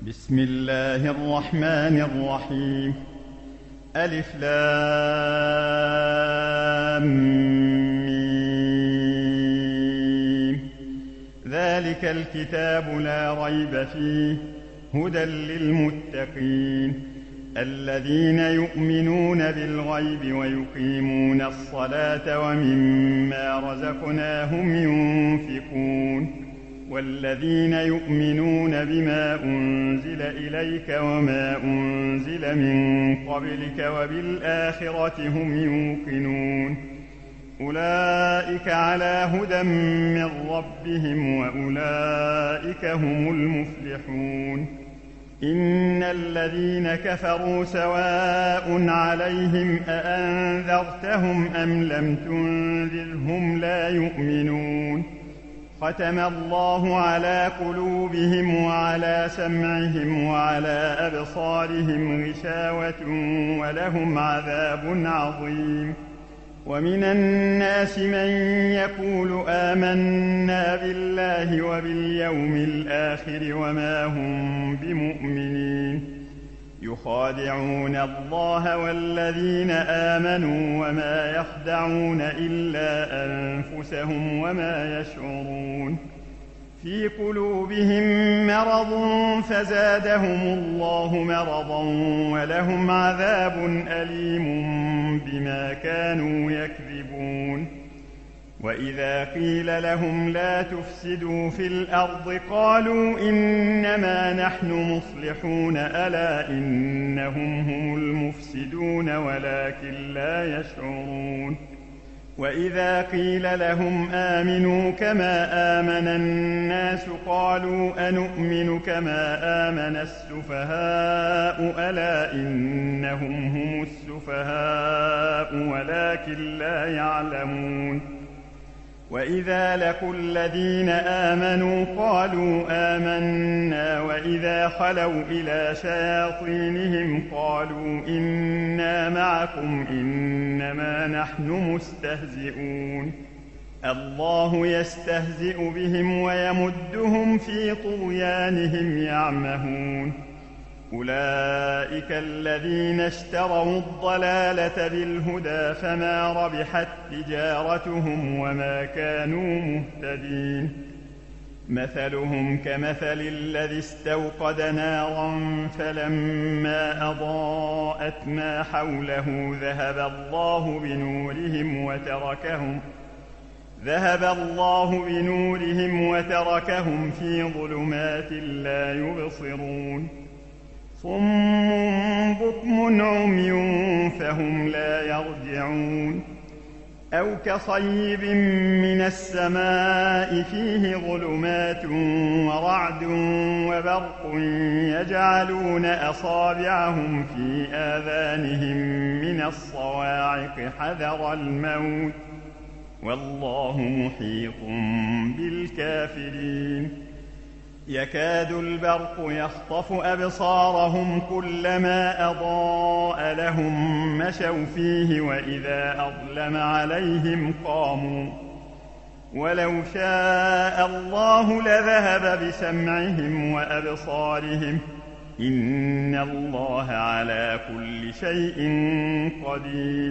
بسم الله الرحمن الرحيم. ألف لام ميم. ذلك الكتاب لا ريب فيه هدى للمتقين الذين يؤمنون بالغيب ويقيمون الصلاة ومما رزقناهم ينفقون والذين يؤمنون بما أنزل إليك وما أنزل من قبلك وبالآخرة هم يوقنون أولئك على هدى من ربهم وأولئك هم المفلحون. إن الذين كفروا سواء عليهم أأنذرتهم أم لم تنذرهم لا يؤمنون ختم الله على قلوبهم وعلى سمعهم وعلى أبصارهم غشاوة ولهم عذاب عظيم. ومن الناس من يقول آمنا بالله وباليوم الآخر وما هم بمؤمنين يخادعون الله والذين آمنوا وما يخدعون إلا أنفسهم وما يشعرون. في قلوبهم مرض فزادهم الله مرضا ولهم عذاب أليم بما كانوا يكذبون. وإذا قيل لهم لا تفسدوا في الأرض قالوا إنما نحن مصلحون ألا إنهم هم المفسدون ولكن لا يشعرون. وإذا قيل لهم آمنوا كما آمن الناس قالوا أنؤمن كما آمن السفهاء ألا إنهم هم السفهاء ولكن لا يعلمون. وإذا لقوا الذين آمنوا قالوا آمنا وإذا خلوا إلى شياطينهم قالوا إنا معكم إنما نحن مستهزئون. الله يستهزئ بهم ويمدهم في طغيانهم يعمهون. أولئك الذين اشتروا الضلالة بالهدى فما ربحت تجارتهم وما كانوا مهتدين. مثلهم كمثل الذي استوقد نارا فلما أضاءت ما حوله ذهب الله بنورهم وتركهم في ظلمات لا يبصرون. صم بكم عمي فهم لا يرجعون. أو كصيب من السماء فيه ظلمات ورعد وبرق يجعلون أصابعهم في آذانهم من الصواعق حذر الموت والله محيط بالكافرين. يكاد البرق يخطف أبصارهم كلما أضاء لهم مشوا فيه وإذا أظلم عليهم قاموا ولو شاء الله لذهب بسمعهم وأبصارهم إن الله على كل شيء قدير.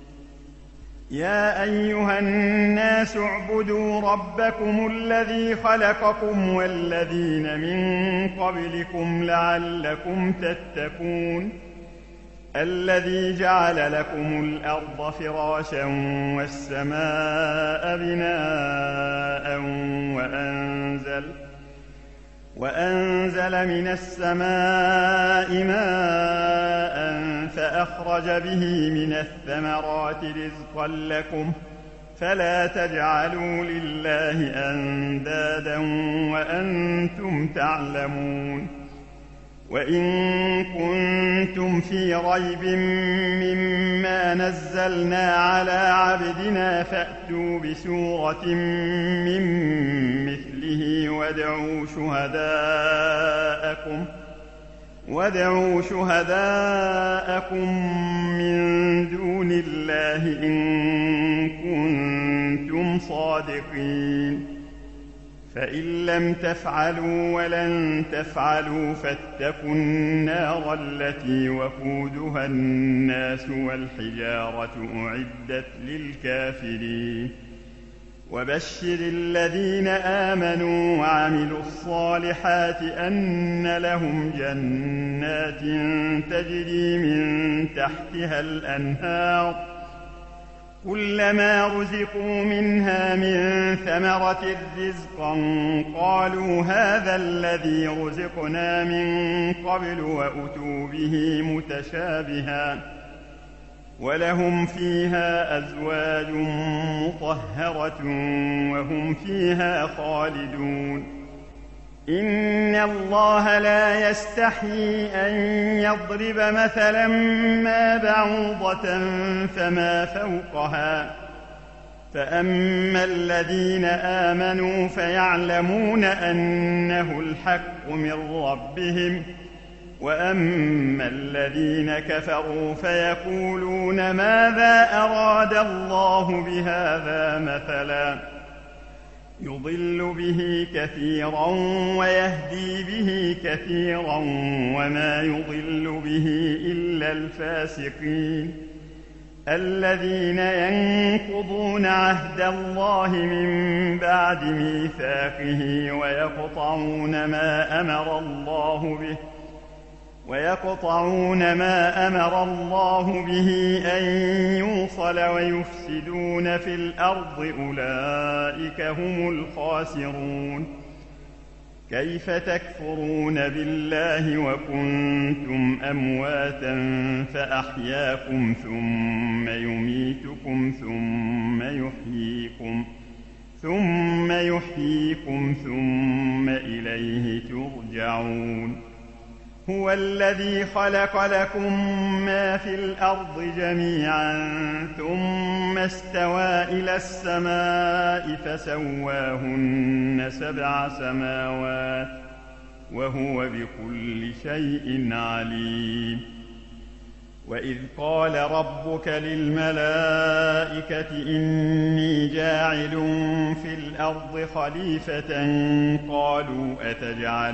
يا أيها الناس اعبدوا ربكم الذي خلقكم والذين من قبلكم لعلكم تتقون. الذي جعل لكم الأرض فراشا والسماء بناء وأنزل من السماء ماء فأخرج به من الثمرات رزقا لكم فلا تجعلوا لله أندادا وأنتم تعلمون. وإن كنتم في ريب مما نزلنا على عبدنا فأتوا بسورة من مثله وادعوا شهداءكم من دون الله إن كنتم صادقين. فإن لم تفعلوا ولن تفعلوا فاتقوا النار التي وقودها الناس والحجارة أعدت للكافرين وبشر الذين آمنوا وعملوا الصالحات أن لهم جنات تجري من تحتها الأنهار كلما رزقوا منها من ثمرة رزقا قالوا هذا الذي رزقنا من قبل وأتوا به متشابها ولهم فيها أزواج مطهرة وهم فيها خالدون إن الله لا يستحيي أن يضرب مثلا ما بعوضة فما فوقها فأما الذين آمنوا فيعلمون أنه الحق من ربهم وأما الذين كفروا فيقولون ماذا أراد الله بهذا مثلا يضل به كثيرا ويهدي به كثيرا وما يضل به إلا الفاسقين الذين ينقضون عهد الله من بعد ميثاقه ويقطعون ما أمر الله به أن يوصل ويفسدون في الأرض أولئك هم الخاسرون كيف تكفرون بالله وكنتم أمواتا فأحياكم ثم يميتكم ثم يحييكم ثم إليه ترجعون هو الذي خلق لكم ما في الأرض جميعا ثم استوى إلى السماء فسواهن 7 سماوات وهو بكل شيء عليم وإذ قال ربك للملائكة إني جاعل في الأرض خليفة قالوا أتجعل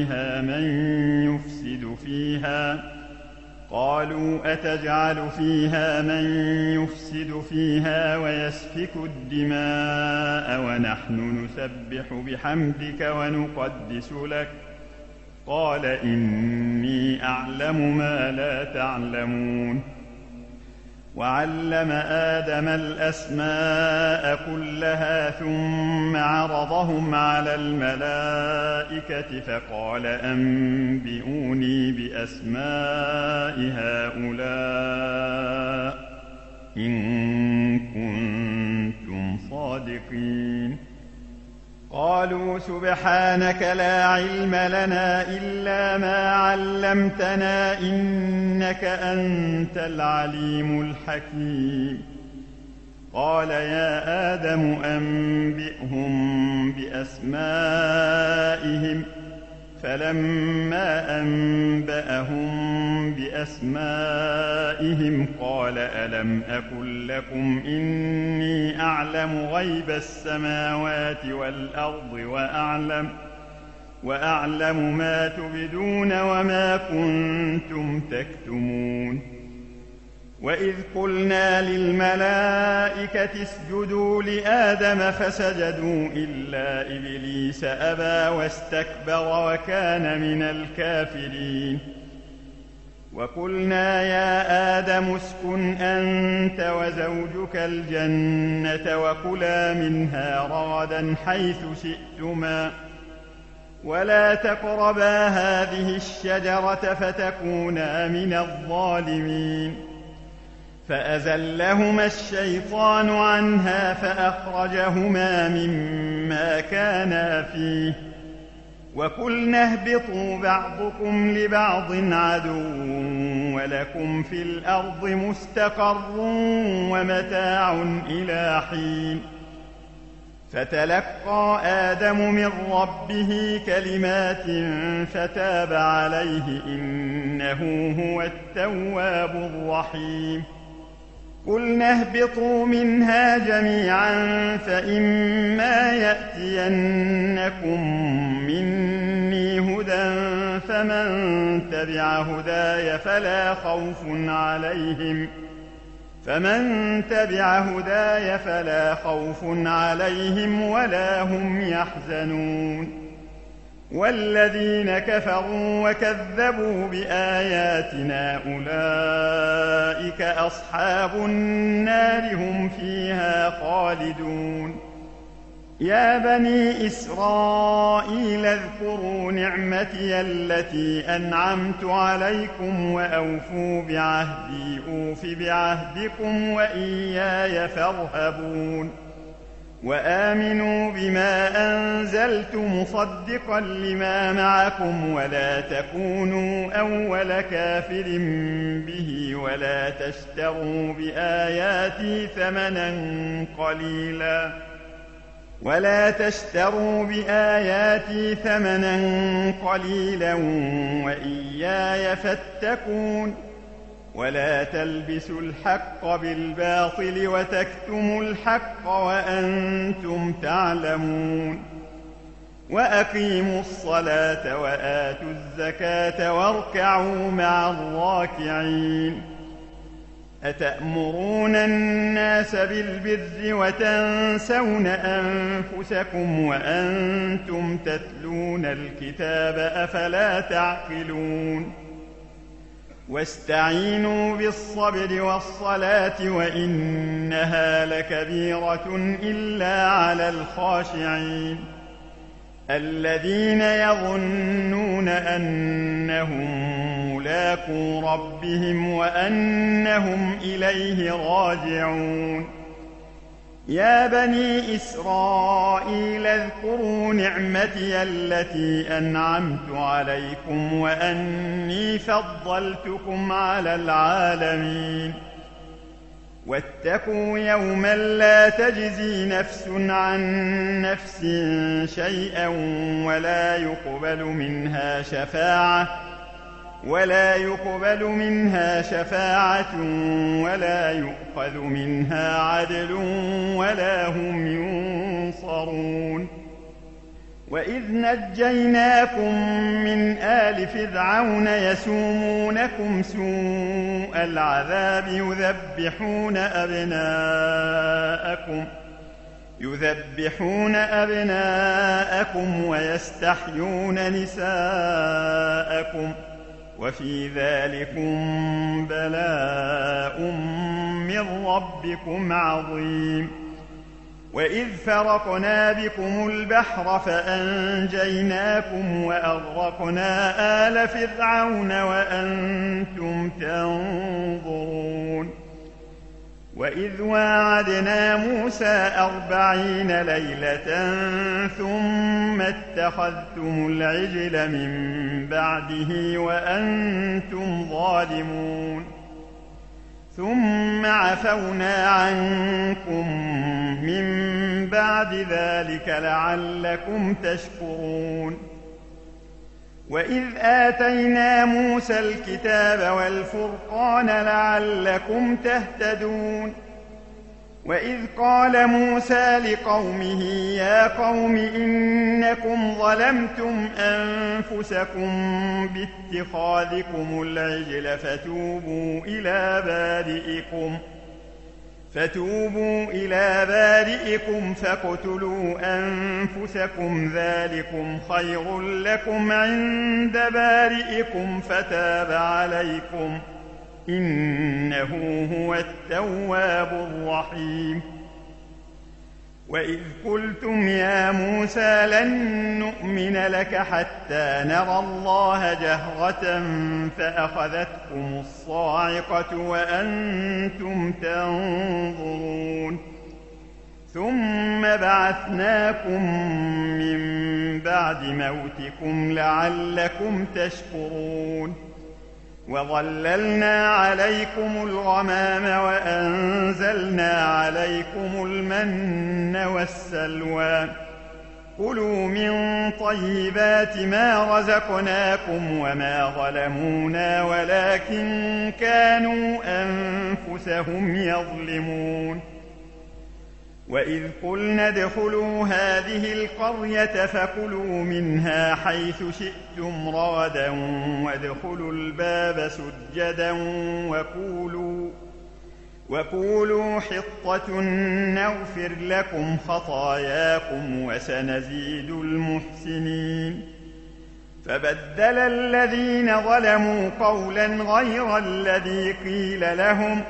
فيها من يفسد فيها ويسفك الدماء ونحن نسبح بحمدك ونقدس لك قال إني أعلم ما لا تعلمون وعلم آدم الأسماء كلها ثم عرضهم على الملائكة فقال أنبئوني بأسماء هؤلاء إن كنتم صادقين قالوا سبحانك لا علم لنا إلا ما علمتنا إنك أنت العليم الحكيم قال يا آدم أنبئهم بأسمائهم فلما أنبأهم بأسمائهم قال ألم أقل لكم إني أعلم غيب السماوات والأرض وأعلم ما تبدون وما كنتم تكتمون وإذ قلنا للملائكة اسجدوا لآدم فسجدوا إلا إبليس أبى واستكبر وكان من الكافرين وقلنا يا آدم اسكن أنت وزوجك الجنة وكلا منها رغدا حيث شئتما ولا تقربا هذه الشجرة فتكونا من الظالمين فأزلهما الشيطان عنها فأخرجهما مما كانا فيه وقلنا اهبطوا بعضكم لبعض عدو ولكم في الأرض مستقر ومتاع إلى حين فتلقى آدم من ربه كلمات فتاب عليه إنه هو التواب الرحيم قُلْنَا اهْبِطُوا مِنْهَا جَمِيعًا فَإِمَّا يَأْتِيَنَّكُم مِّنِّي هُدًى فَمَن تَبِعَ هُدَايَ فَلَا خَوْفٌ عَلَيْهِمْ وَلَا هُمْ يَحْزَنُونَ وَالَّذِينَ كَفَرُوا وَكَذَّبُوا بِآيَاتِنَا أُولَٰئِكَ أَصْحَابُ النَّارِ هُمْ فِيهَا خَالِدُونَ يَا بَنِي إِسْرَائِيلَ اذْكُرُوا نِعْمَتِيَ الَّتِي أَنْعَمْتُ عَلَيْكُمْ وَأَوْفُوا بِعَهْدِي أُوفِ بِعَهْدِكُمْ وَإِيَّايَ فَارْهَبُونِ وَآمِنُوا بِمَا أَنزَلْتُ مُصَدِّقًا لِّمَا مَعَكُمْ وَلَا تَكُونُوا أَوَّلَ كَافِرٍ بِهِ ولا تشتروا بآياتي ثمنا قليلا وإياي فاتقون ولا تلبسوا الحق بالباطل وتكتموا الحق وأنتم تعلمون وأقيموا الصلاة وآتوا الزكاة واركعوا مع الراكعين أتأمرون الناس بالبر وتنسون أنفسكم وأنتم تتلون الكتاب أفلا تعقلون واستعينوا بالصبر والصلاة وإنها لكبيرة إلا على الخاشعين الذين يظنون أنهم ملاقو ربهم وأنهم إليه راجعون يا بني إسرائيل اذكروا نعمتي التي أنعمت عليكم وأني فضلتكم على العالمين واتقوا يوما لا تجزي نفس عن نفس شيئا ولا يقبل منها شفاعة ولا يؤخذ منها عدل ولا هم ينصرون وإذ نجيناكم من آل فرعون يسومونكم سوء العذاب يذبحون أبناءكم ويستحيون نساءكم وفي ذلكم بلاء من ربكم عظيم وإذ فرقنا بكم البحر فأنجيناكم وأغرقنا آل فرعون وأنتم تنظرون وإذ واعدنا موسى 40 ليلة ثم اتخذتم العجل من بعده وأنتم ظالمون ثم عفونا عنكم من بعد ذلك لعلكم تشكرون وإذ آتينا موسى الكتاب والفرقان لعلكم تهتدون وإذ قال موسى لقومه يا قوم إنكم ظلمتم أنفسكم باتخاذكم العجل فتوبوا إلى بارئكم فاقتلوا أنفسكم ذلكم خير لكم عند بارئكم فتاب عليكم إنه هو التواب الرحيم وإذ قلتم يا موسى لن نؤمن لك حتى نرى الله جهرة فأخذتكم الصاعقة وأنتم تنظرون ثم بعثناكم من بعد موتكم لعلكم تشكرون وظللنا عليكم الغمام وأنزلنا عليكم المن والسلوى كلوا من طيبات ما رزقناكم وما ظلمونا ولكن كانوا أنفسهم يظلمون. وإذ قلنا ادخلوا هذه القرية فكلوا منها حيث شئتم رغدا وادخلوا الباب سجدا وقولوا حطة نغفر لكم خطاياكم وسنزيد المحسنين. فبدل الذين ظلموا قولا غير الذي قيل لهم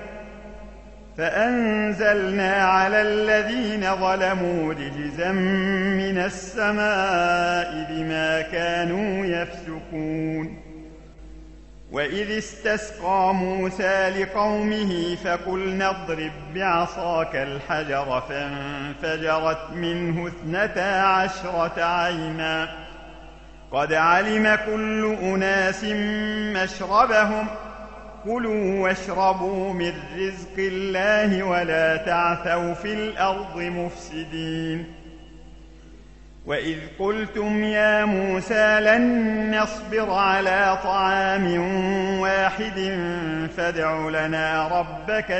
فأنزلنا على الذين ظلموا رجزا من السماء بما كانوا يفسقون. وإذ استسقى موسى لقومه فقلنا اضرب بعصاك الحجر فانفجرت منه 12 عينا قد علم كل أناس مشربهم كلوا واشربوا من رزق الله ولا تعثوا في الأرض مفسدين. وإذ قلتم يا موسى لن نصبر على طعام واحد فادع لنا ربك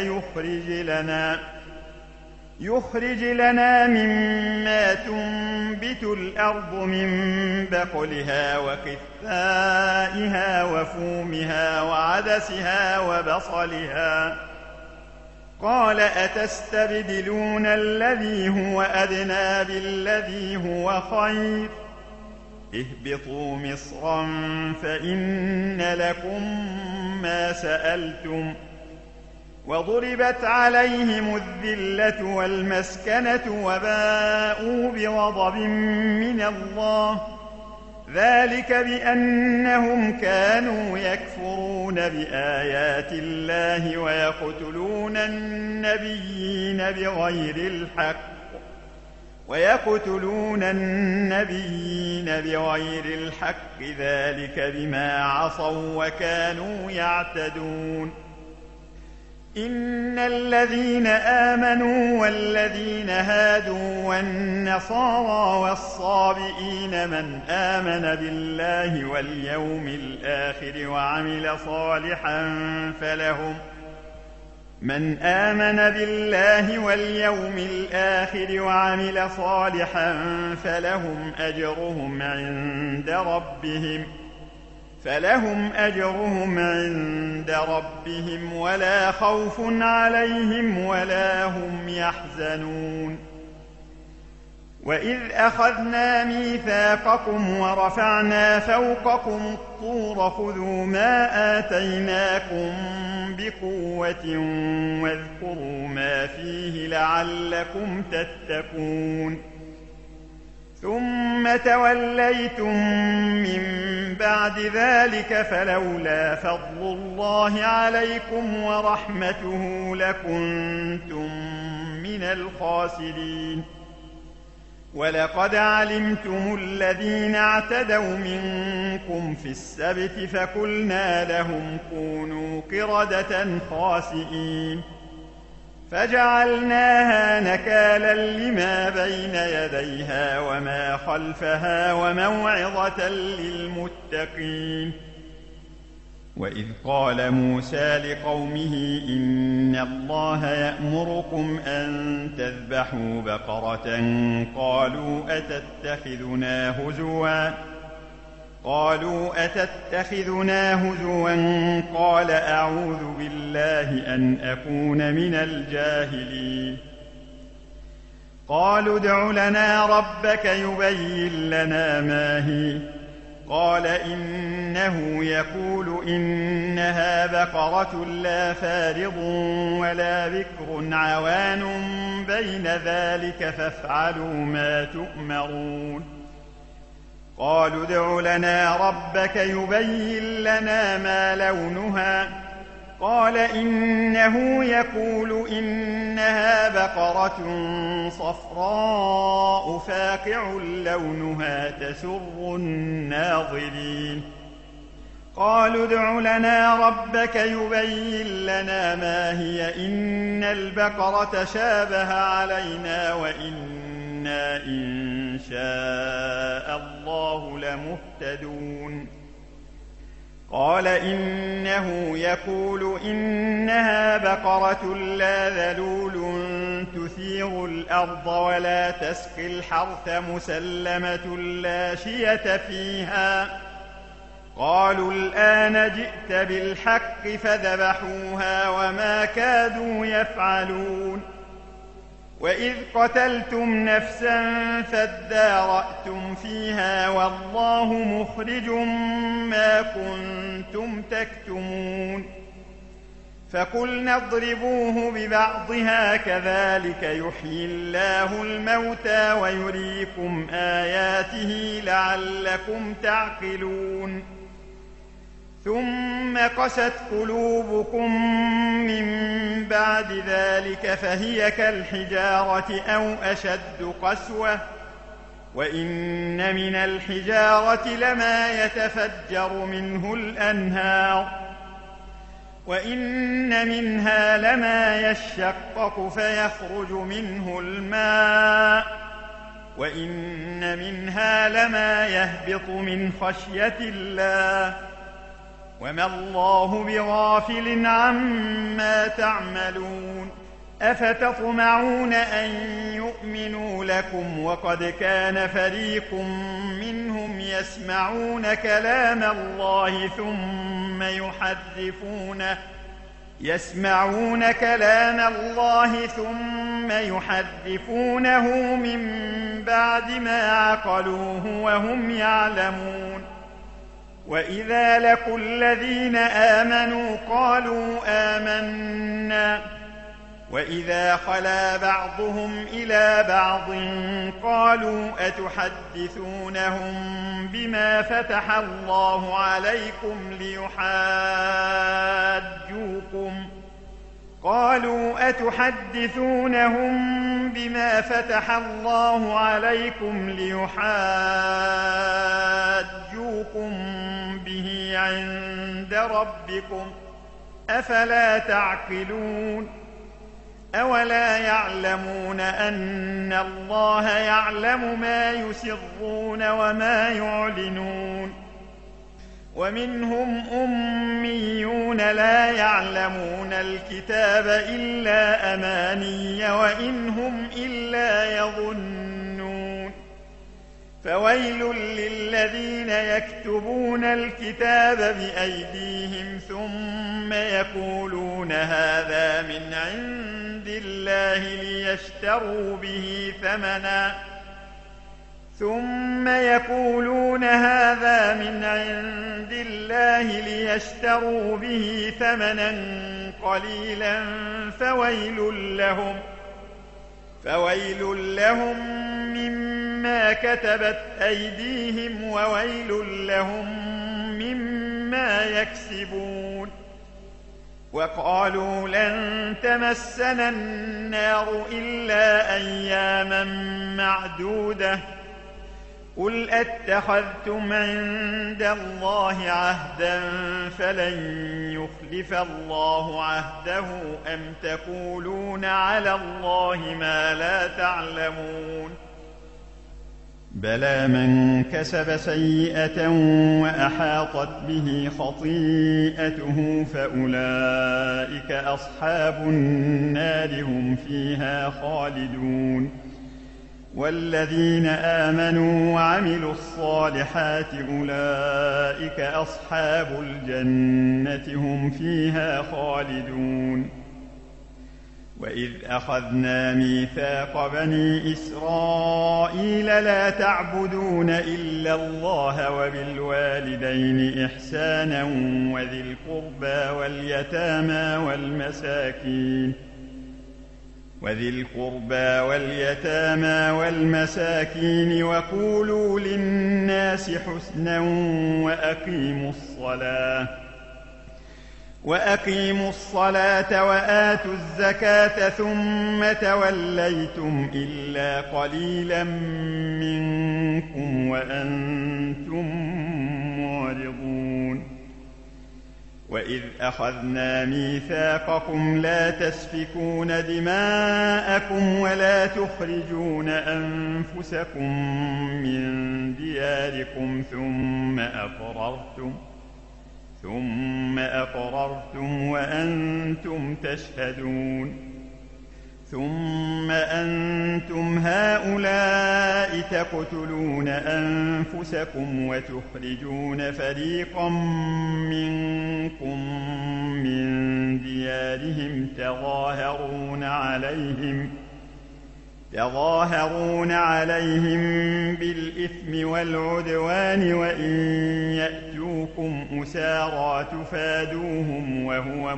يخرج لنا مما تنبت الأرض من بقلها وقثائها وفومها وعدسها وبصلها قال أتستبدلون الذي هو أدنى بالذي هو خير اهبطوا مصرا فإن لكم ما سألتم وضربت عليهم الذلة والمسكنة وباءوا بغضب من الله ذلك بأنهم كانوا يكفرون بآيات الله ويقتلون النبيين بغير الحق ذلك بما عصوا وكانوا يعتدون. إن الذين آمنوا والذين هادوا والنصارى والصابئين من آمن بالله واليوم الآخر وعمل صالحا فلهم أجرهم عند ربهم ولا خوف عليهم ولا هم يحزنون. وإذ أخذنا ميثاقكم ورفعنا فوقكم الطور خذوا ما آتيناكم بقوة واذكروا ما فيه لعلكم تتقون. ثم توليتم من بعد ذلك فلولا فضل الله عليكم ورحمته لكنتم من الخاسرين. ولقد علمتم الذين اعتدوا منكم في السبت فقلنا لهم كونوا قردة خاسئين فجعلناها نكالا لما بين يديها وما خلفها وموعظة للمتقين. وإذ قال موسى لقومه إن الله يأمركم أن تذبحوا بقرة قالوا أتتخذنا هزوا قال أعوذ بالله أن أكون من الجاهلين. قالوا ادع لنا ربك يبين لنا ما هي قال إنه يقول إنها بقرة لا فارض ولا بكر عوان بين ذلك فافعلوا ما تؤمرون. قالوا ادع لنا ربك يبين لنا ما لونها قال إنه يقول إنها بقرة صفراء فاقع لونها تسر الناظرين. قالوا ادع لنا ربك يبين لنا ما هي إن البقرة شابه علينا وإنا وإنا إن شاء الله لمهتدون قال إنه يقول إنها بقرة لا ذلول تثير الأرض ولا تسقي الحرث مسلمة لا شية فيها قالوا الآن جئت بالحق فذبحوها وما كادوا يفعلون وإذ قتلتم نفسا فادارأتم فيها والله مخرج ما كنتم تكتمون فقلنا اضربوه ببعضها كذلك يحيي الله الموتى ويريكم آياته لعلكم تعقلون ثم قست قلوبكم من بعد ذلك فهي كالحجارة أو أشد قسوة وإن من الحجارة لما يتفجر منه الأنهار وإن منها لما يشقق فيخرج منه الماء وإن منها لما يهبط من خشية الله وما الله بغافل عما تعملون أفتطمعون أن يؤمنوا لكم وقد كان فريق منهم يسمعون كلام الله ثم يحرفونه من بعد ما عقلوه وهم يعلمون وإذا لقوا الذين آمنوا قالوا آمنا وإذا خلا بعضهم إلى بعض قالوا أتحدثونهم بما فتح الله عليكم ليحاجوكم به عند ربكم أفلا تعقلون أولا يعلمون أن الله يعلم ما يسرون وما يعلنون ومنهم أميون لا يعلمون الكتاب إلا أماني وإن هم إلا يظنون فويل للذين يكتبون الكتاب بأيديهم ثم يقولون هذا من عند الله ليشتروا به ثمنا قليلا فويل لهم مما كتبت أيديهم وويل لهم مما يكسبون وقالوا لن تمسنا النار إلا أياما معدودة قل أتخذتم عند الله عهدا فلن يخلف الله عهده أم تقولون على الله ما لا تعلمون بلى من كسب سيئة وأحاطت به خطيئته فأولئك أصحاب النار هم فيها خالدون والذين آمنوا وعملوا الصالحات أولئك أصحاب الجنة هم فيها خالدون وإذ أخذنا ميثاق بني إسرائيل لا تعبدون إلا الله وبالوالدين إحسانا وذي القربى واليتامى والمساكين وقولوا للناس حسنا وأقيموا الصلاة وآتوا الزكاة ثم توليتم إلا قليلا منكم وأنتم معرضون وإذ أخذنا ميثاقكم لا تسفكون دماءكم ولا تخرجون أنفسكم من دياركم ثم أقررتم وأنتم تشهدون ثم أنتم هؤلاء تقتلون أنفسكم وتخرجون فريقا منكم من ديارهم تظاهرون عليهم بالإثم والعدوان وإن يأتوكم أسارى تفادوهم وهو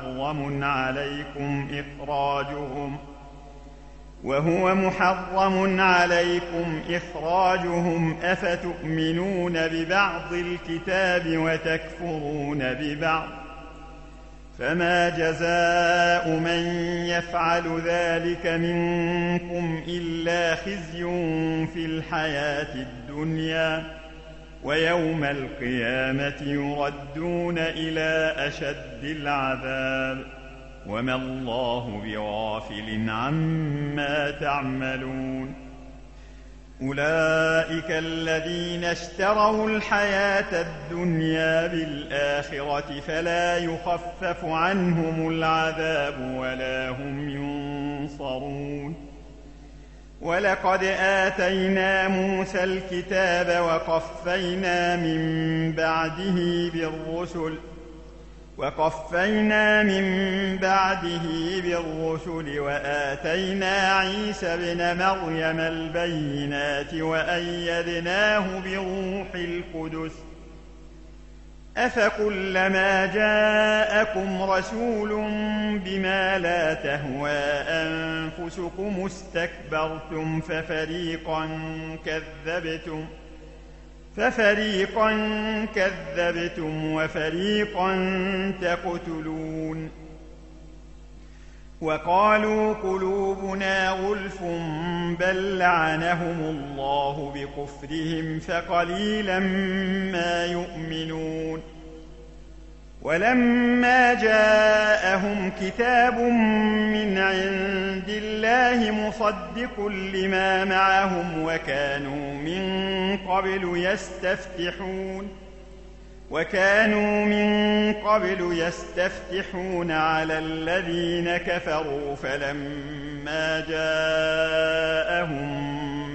محرم عليكم إخراجهم أفتؤمنون ببعض الكتاب وتكفرون ببعض فما جزاء من يفعل ذلك منكم إلا خزي في الحياة الدنيا ويوم القيامة يردون إلى أشد العذاب وما الله بغافل عما تعملون أولئك الذين اشتروا الحياة الدنيا بالآخرة فلا يخفف عنهم العذاب ولا هم ينصرون ولقد آتينا موسى الكتاب وقفينا من بعده بالرسل وآتينا عيسى ابن مريم البينات وأيدناه بروح القدس أفكلما جاءكم رسول بما لا تهوى أنفسكم استكبرتم ففريقا كذبتم وفريقا تقتلون وقالوا قلوبنا غلف بل لعنهم الله بكفرهم فقليلا ما يؤمنون ولما جاءهم كتاب من عند الله مصدق لما معهم وكانوا من قبل يستفتحون على الذين كفروا فلما جاءهم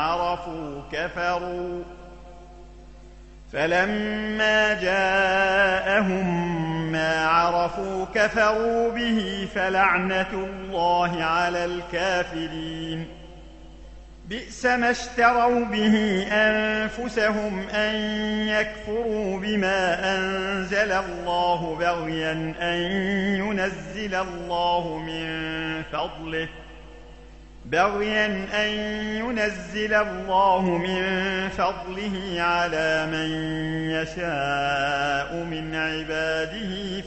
ما عرفوا كفروا به فلعنة الله على الكافرين بئس ما اشتروا به أنفسهم أن يكفروا بما أنزل الله بغيا أن ينزل الله من فضله على من يشاء من عباده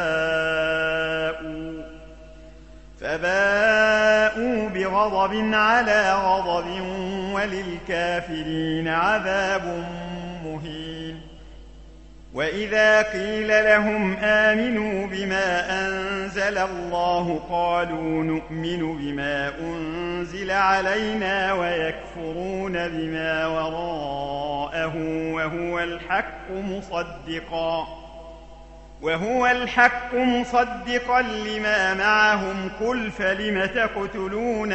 فباءوا بغضب على غضب وللكافرين عذاب مهين وإذا قيل لهم آمنوا بما أنزل الله قالوا نؤمن بما أنزل علينا ويكفرون بما وراءه وهو الحق مصدقا لما معهم قل فلم تقتلون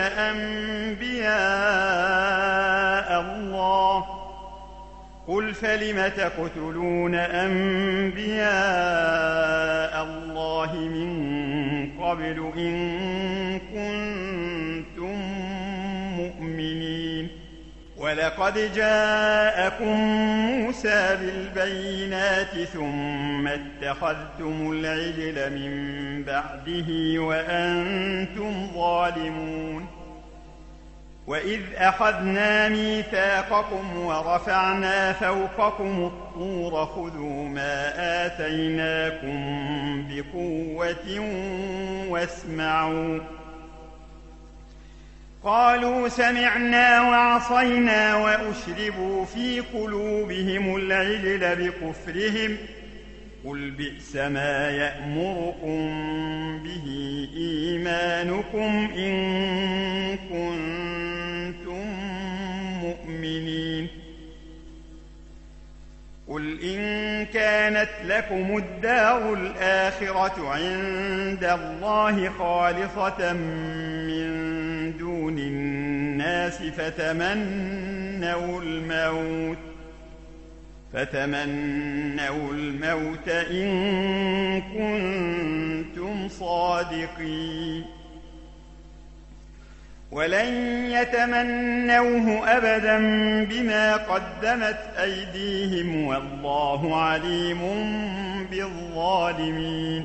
أنبياء الله من قبل إن كنتم مؤمنين ولقد جاءكم موسى بالبينات ثم اتخذتم العجل من بعده وأنتم ظالمون وإذ أخذنا ميثاقكم ورفعنا فوقكم الطور خذوا ما آتيناكم بقوة واسمعوا قالوا سمعنا وعصينا وأشربوا في قلوبهم العجل بكفرهم قل بئس ما يأمركم به إيمانكم إن كنتم مؤمنين. قل إن كانت لكم الدار الآخرة عند الله خالصة من دون الناس فتمنوا الموت إن كنتم صادقين. ولن يتمنوه أبدا بما قدمت أيديهم والله عليم بالظالمين.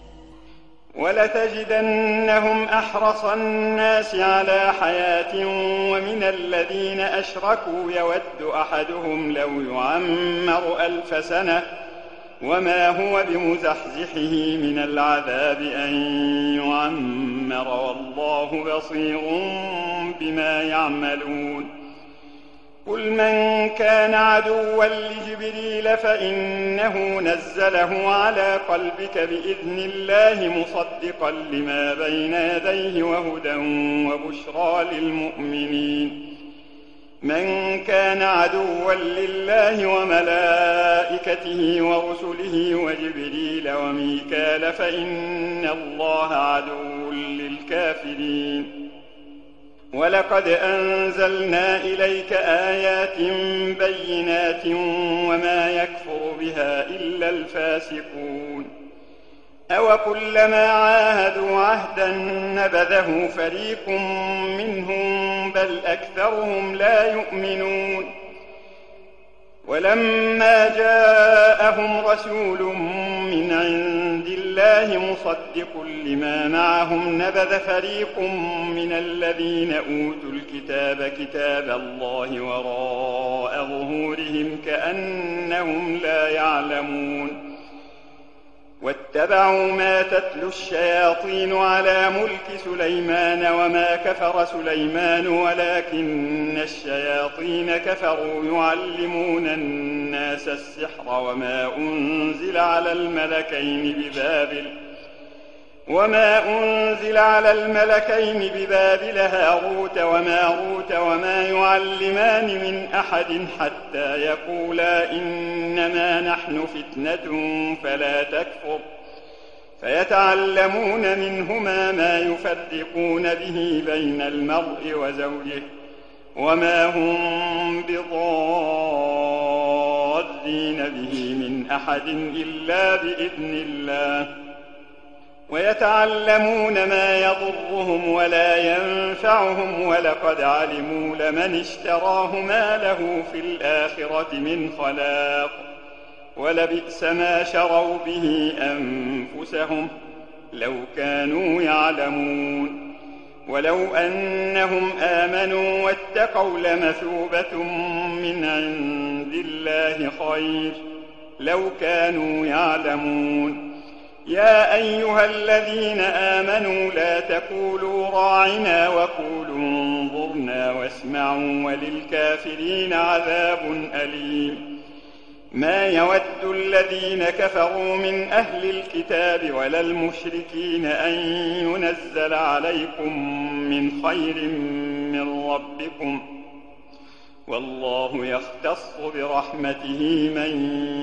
ولتجدنهم أحرص الناس على حياة ومن الذين أشركوا يود أحدهم لو يعمر 1000 سنة وما هو بمزحزحه من العذاب أن يعمر والله بصير بما يعملون. قل من كان عدوا لجبريل فإنه نزله على قلبك بإذن الله مصدقا لما بين يديه وهدى وبشرى للمؤمنين. من كان عدوا لله وملائكته ورسله وجبريل وميكال فإن الله عدو للكافرين. ولقد أنزلنا إليك آيات بينات وما يكفر بها إلا الفاسقون. أوكلما عاهدوا عهدا نبذه فريق منهم بل أكثرهم لا يؤمنون. ولما جاءهم رسول من عند الله مصدق لما معهم نبذ فريق من الذين أوتوا الكتاب كتاب الله وراء ظهورهم كأنهم لا يعلمون. واتبعوا ما تتلو الشياطين على ملك سليمان وما كفر سليمان ولكن الشياطين كفروا يعلمون الناس السحر وما أنزل على الملكين ببابل هاروت وماروت وما يعلمان من أحد حتى يقولا إنما نحن فتنة فلا تكفر فيتعلمون منهما ما يفرقون به بين المرء وزوجه وما هم بضارين به من أحد إلا بإذن الله ويتعلمون ما يضرهم ولا ينفعهم ولقد علموا لمن اشتراه ما له في الآخرة من خلاق ولبئس ما شروا به أنفسهم لو كانوا يعلمون. ولو أنهم آمنوا واتقوا لمثوبة من عند الله خير لو كانوا يعلمون. يا أيها الذين آمنوا لا تقولوا راعنا وقولوا انظرنا واسمعوا وللكافرين عذاب أليم. ما يود الذين كفروا من أهل الكتاب ولا المشركين أن ينزل عليكم من خير من ربكم والله يختص برحمته من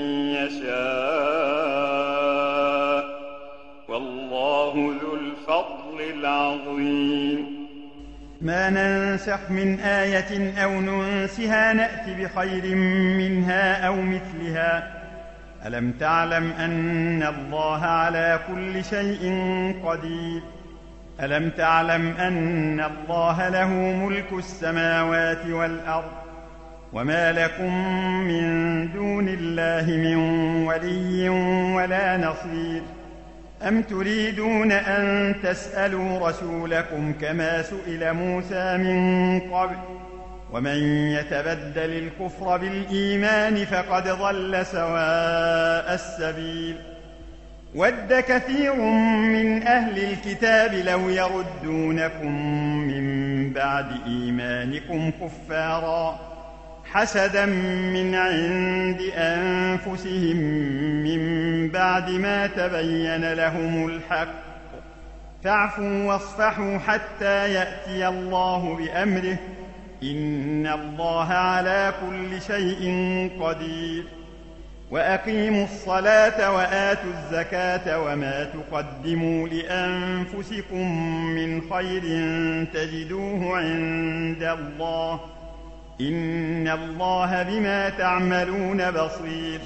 يشاء والله ذو الفضل العظيم. ما ننسخ من آية أو ننسها نأت بخير منها أو مثلها. ألم تعلم أن الله على كل شيء قدير. ألم تعلم أن الله له ملك السماوات والأرض وما لكم من دون الله من ولي ولا نصير. أم تريدون أن تسألوا رسولكم كما سئل موسى من قبل ومن يتبدل الكفر بالإيمان فقد ضل سواء السبيل. ود كثير من أهل الكتاب لو يردونكم من بعد إيمانكم كفارا حسدا من عند أنفسهم من بعد ما تبين لهم الحق، فاعفوا واصفحوا حتى يأتي الله بأمره، إن الله على كل شيء قدير. وأقيموا الصلاة وآتوا الزكاة وما تقدموا لأنفسكم من خير تجدوه عند الله، إن الله بما تعملون بصير.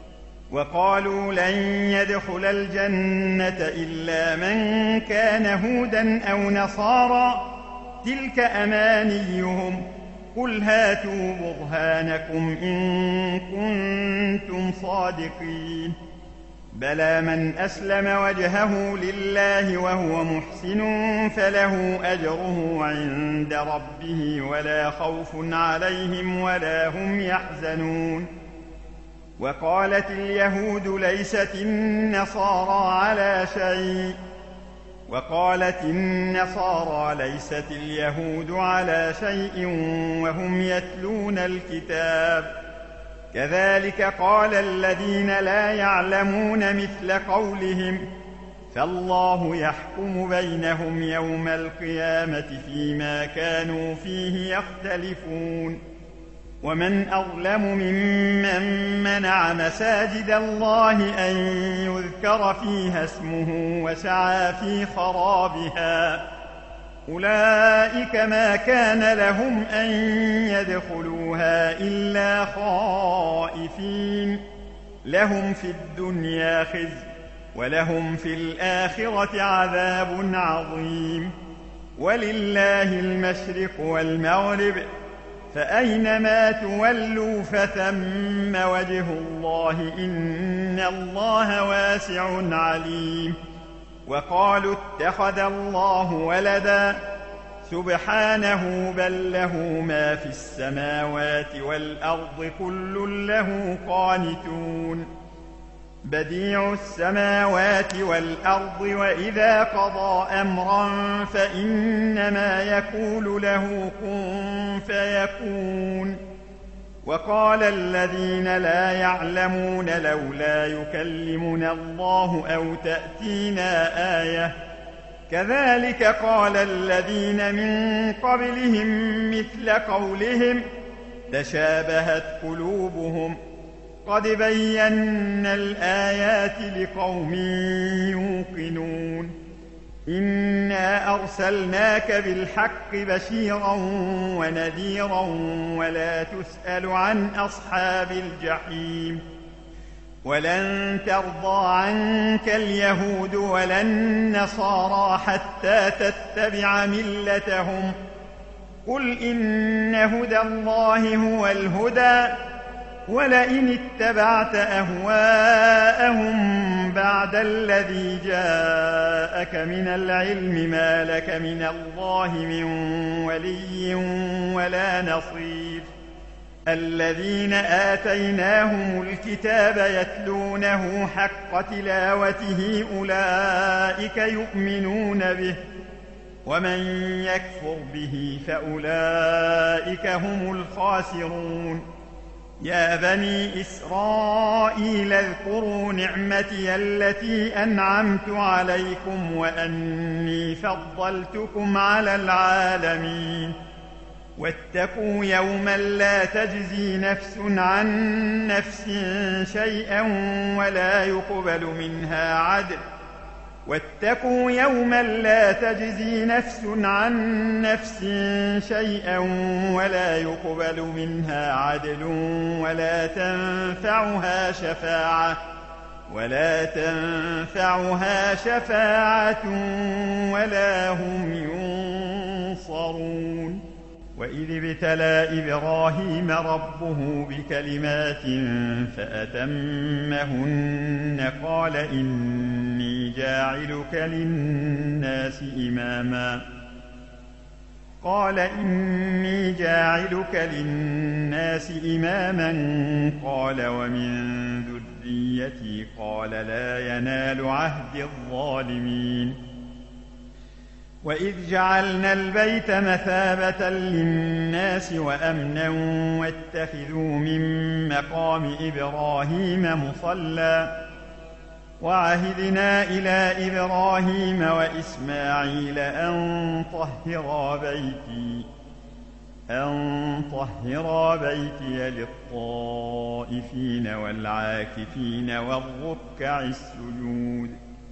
وقالوا لن يدخل الجنة إلا من كان هودا أو نصارى، تلك أمانيهم، قل هاتوا برهانكم إن كنتم صادقين. بلى من أسلم وجهه لله وهو محسن فله أجره عند ربه ولا خوف عليهم ولا هم يحزنون. وقالت اليهود ليست النصارى على شيء، وقالت النصارى ليست اليهود على شيء وهم يتلون الكتاب، كذلك قال الذين لا يعلمون مثل قولهم، فالله يحكم بينهم يوم القيامة فيما كانوا فيه يختلفون. ومن أظلم ممن منع مساجد الله أن يذكر فيها اسمه وسعى في خرابها، أولئك ما كان لهم أن يدخلوها إلا خائفين، لهم في الدنيا خزي ولهم في الآخرة عذاب عظيم. ولله المشرق والمغرب، فأينما تولوا فثم وجه الله، إن الله واسع عليم. وقالوا اتخذ الله ولدا، سبحانه بل له ما في السماوات والأرض كل له قانتون. بديع السماوات والأرض، وإذا قضى أمرا فإنما يقول له كن فيكون. وقال الذين لا يعلمون لولا يكلمنا الله أو تأتينا آية، كذلك قال الذين من قبلهم مثل قولهم، تشابهت قلوبهم، قد بينا الآيات لقوم يوقنون. إنا أرسلناك بالحق بشيرا ونذيرا ولا تسأل عن أصحاب الجحيم. ولن ترضى عنك اليهود ولا النصارى حتى تتبع ملتهم، قل إن هدى الله هو الهدى، ولئن اتبعت أهواءهم بعد الذي جاءك من العلم ما لك من الله من ولي ولا نصير. الذين آتيناهم الكتاب يتلونه حق تلاوته أولئك يؤمنون به، ومن يكفر به فأولئك هم الخاسرون. يا بني إسرائيل اذكروا نعمتي التي أنعمت عليكم وأني فضلتكم على العالمين. واتقوا يوما لا تجزي نفس عن نفس شيئا ولا يقبل منها عدل، واتقوا يوما لا تجزي نفس عن نفس شيئا ولا يقبل منها عدل ولا تنفعها شفاعة ولا هم ينصرون. وإذ ابتلى إبراهيم ربه بكلمات فأتمهن قال إني جاعلك للناس إماما قال ومن ذريتي قال لا ينال عهد الظالمين. وإذ جعلنا البيت مثابة للناس وأمنا واتخذوا من مقام إبراهيم مصلى وعهدنا إلى إبراهيم وإسماعيل أن طهرا بيتي للطائفين والعاكفين والركع السجود.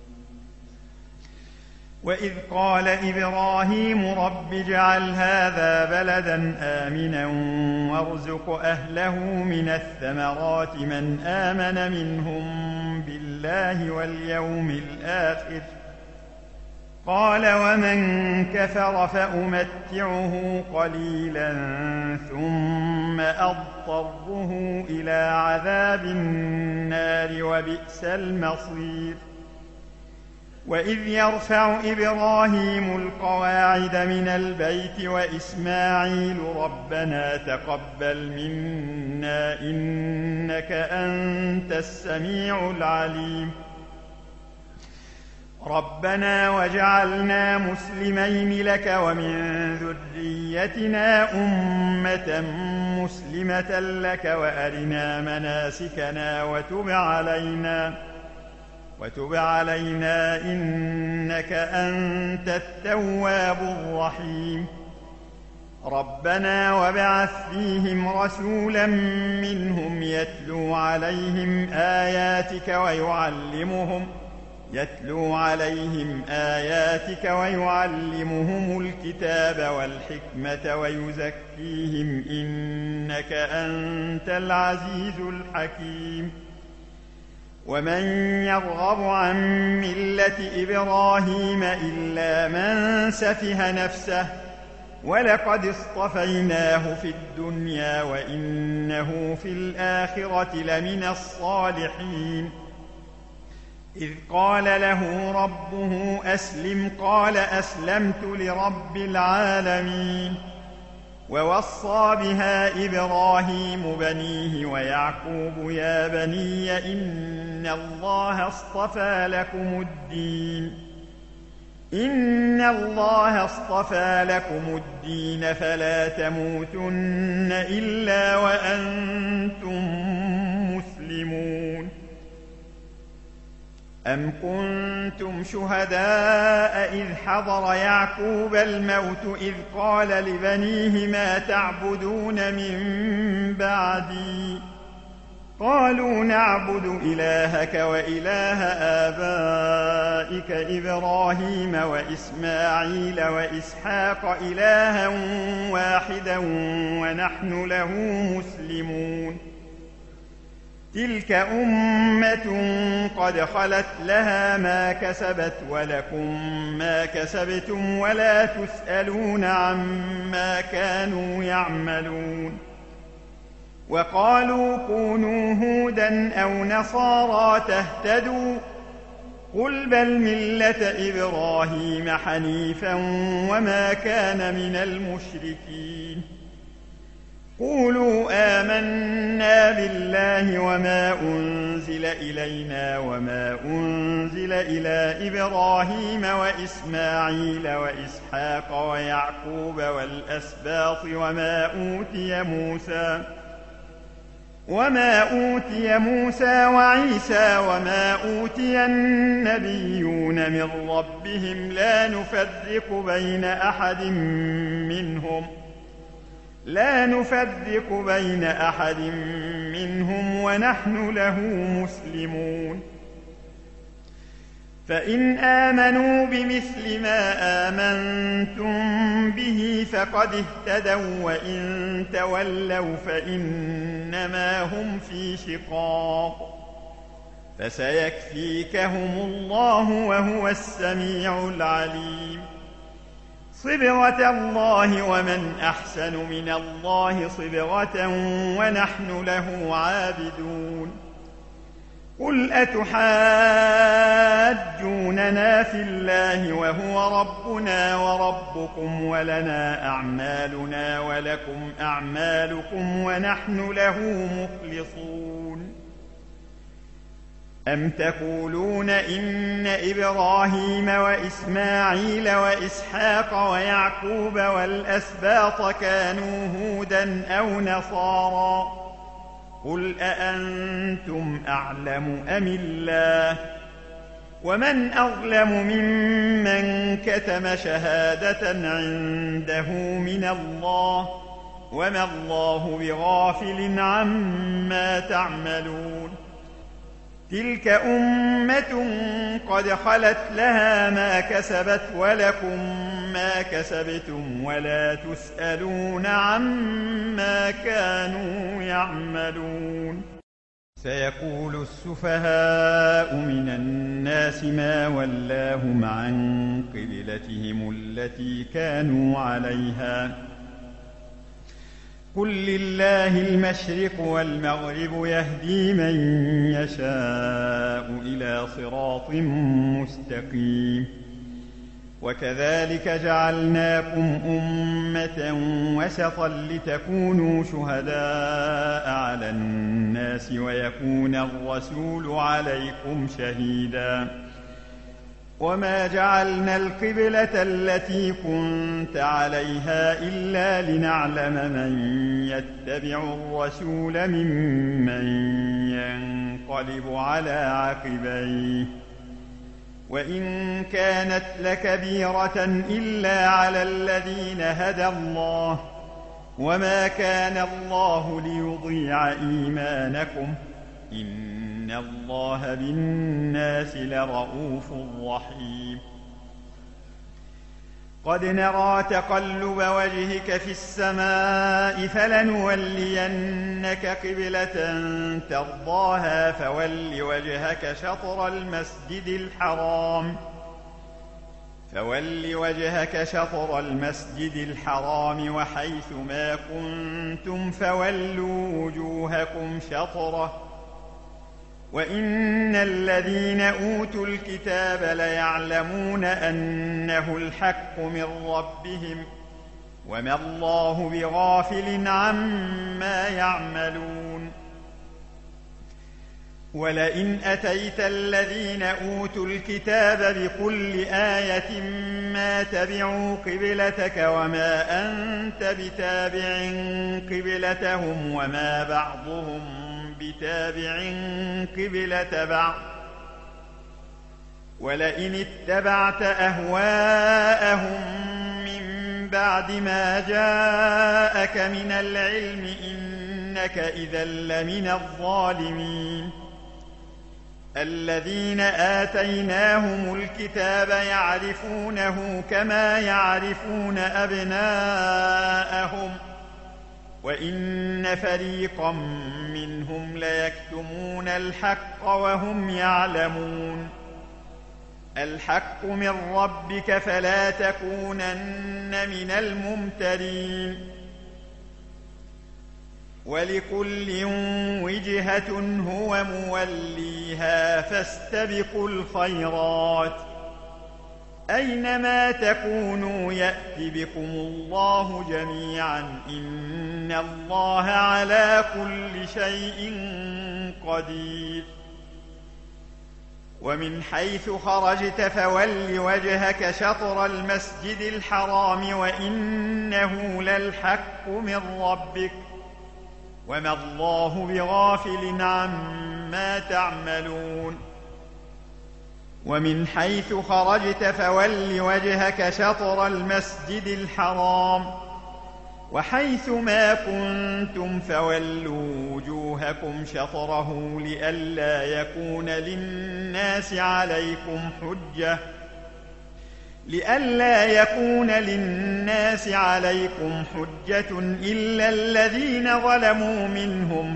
وإذ قال إبراهيم رب اجعل هذا بلدا آمنا وارزق أهله من الثمرات من آمن منهم بالله واليوم الآخر قال ومن كفر فأمتعه قليلا ثم أضطره إلى عذاب النار وبئس المصير. وإذ يرفع إبراهيم القواعد من البيت وإسماعيل ربنا تقبل منا إنك أنت السميع العليم ربنا وجعلنا مسلمين لك ومن ذريتنا أمة مسلمة لك وأرنا مناسكنا وتب علينا إنك أنت التواب الرحيم ربنا وابعث فيهم رسولا منهم يتلو عليهم آياتك ويعلمهم الكتاب والحكمة ويزكيهم إنك أنت العزيز الحكيم. ومن يرغب عن ملة إبراهيم إلا من سفه نفسه ولقد اصطفيناه في الدنيا وإنه في الآخرة لمن الصالحين. إذ قال له ربه أسلم قال أسلمت لرب العالمين. ووصى بها إبراهيم بنيه ويعقوب يا بني إن الله اصطفى لكم الدين فلا تموتن إلا وأنتم مسلمون. أم كنتم شهداء إذ حضر يعقوب الموت إذ قال لبنيه ما تعبدون من بعدي قالوا نعبد إلهك وإله آبائك إبراهيم وإسماعيل وإسحاق إلها واحدا ونحن له مسلمون. تلك أمة قد خلت لها ما كسبت ولكم ما كسبتم ولا تسألون عما كانوا يعملون. وقالوا كونوا هودا أو نصارى تهتدوا قل بل ملة إبراهيم حنيفا وما كان من المشركين. قولوا آمنا بالله وما أنزل إلينا وما أنزل إلى إبراهيم وإسماعيل وإسحاق ويعقوب والأسباط وما أوتي موسى وعيسى وما أوتي النبيون من ربهم لا نفرق بين أحد منهم ونحن له مسلمون. فإن آمنوا بمثل ما آمنتم به فقد اهتدوا وإن تولوا فإنما هم في شقاق فسيكفيكهم الله وهو السميع العليم. صبغة الله ومن أحسن من الله صبغة ونحن له عابدون. قل أتحاجوننا في الله وهو ربنا وربكم ولنا أعمالنا ولكم أعمالكم ونحن له مخلصون. أم تقولون إن إبراهيم وإسماعيل وإسحاق ويعقوب والأسباط كانوا هودا أو نصارى قل أأنتم أعلم أم الله ومن أظلم ممن كتم شهادة عنده من الله وما الله بغافل عما تعملون تلك أمة قد خلت لها ما كسبت ولكم ما كسبتم ولا تسألون عما كانوا يعملون سيقول السفهاء من الناس ما ولاهم عن قبلتهم التي كانوا عليها قل لله المشرق والمغرب يهدي من يشاء إلى صراط مستقيم وكذلك جعلناكم أمة وسطا لتكونوا شهداء على الناس ويكون الرسول عليكم شهيدا وما جعلنا القبلة التي كنت عليها إلا لنعلم من يتبع الرسول ممن ينقلب على عقبيه وإن كانت لكبيرة إلا على الذين هدى الله وما كان الله ليضيع إيمانكم إن الله بالناس لرءوف رحيم قد نرى تقلب وجهك في السماء فلنولينك قبلة ترضاها فول وجهك شطر المسجد الحرام وحيث ما كنتم فولوا وجوهكم شطره وإن الذين أوتوا الكتاب ليعلمون أنه الحق من ربهم وما الله بغافل عما يعملون ولئن أتيت الذين أوتوا الكتاب بكل آية ما تبعوا قبلتك وما أنت بتابع قبلتهم وما بعضهم بتابع قبلة بعض ولئن اتبعت أهواءهم من بعد ما جاءك من العلم إنك إذا لمن الظالمين الذين آتيناهم الكتاب يعرفونه كما يعرفون أبناءهم وإن فريقا منهم ليكتمون الحق وهم يعلمون الحق من ربك فلا تكونن من الممترين ولكل وجهة هو موليها فاستبقوا الخيرات أينما تكونوا يأت بكم الله جميعا إن الله على كل شيء قدير ومن حيث خرجت فول وجهك شطر المسجد الحرام وإنه للحق من ربك وما الله بغافل عما تعملون ومن حيث خرجت فول وجهك شطر المسجد الحرام وحيث ما كنتم فولوا وجوهكم شطره لئلا يكون للناس عليكم حجة إلا الذين ظلموا منهم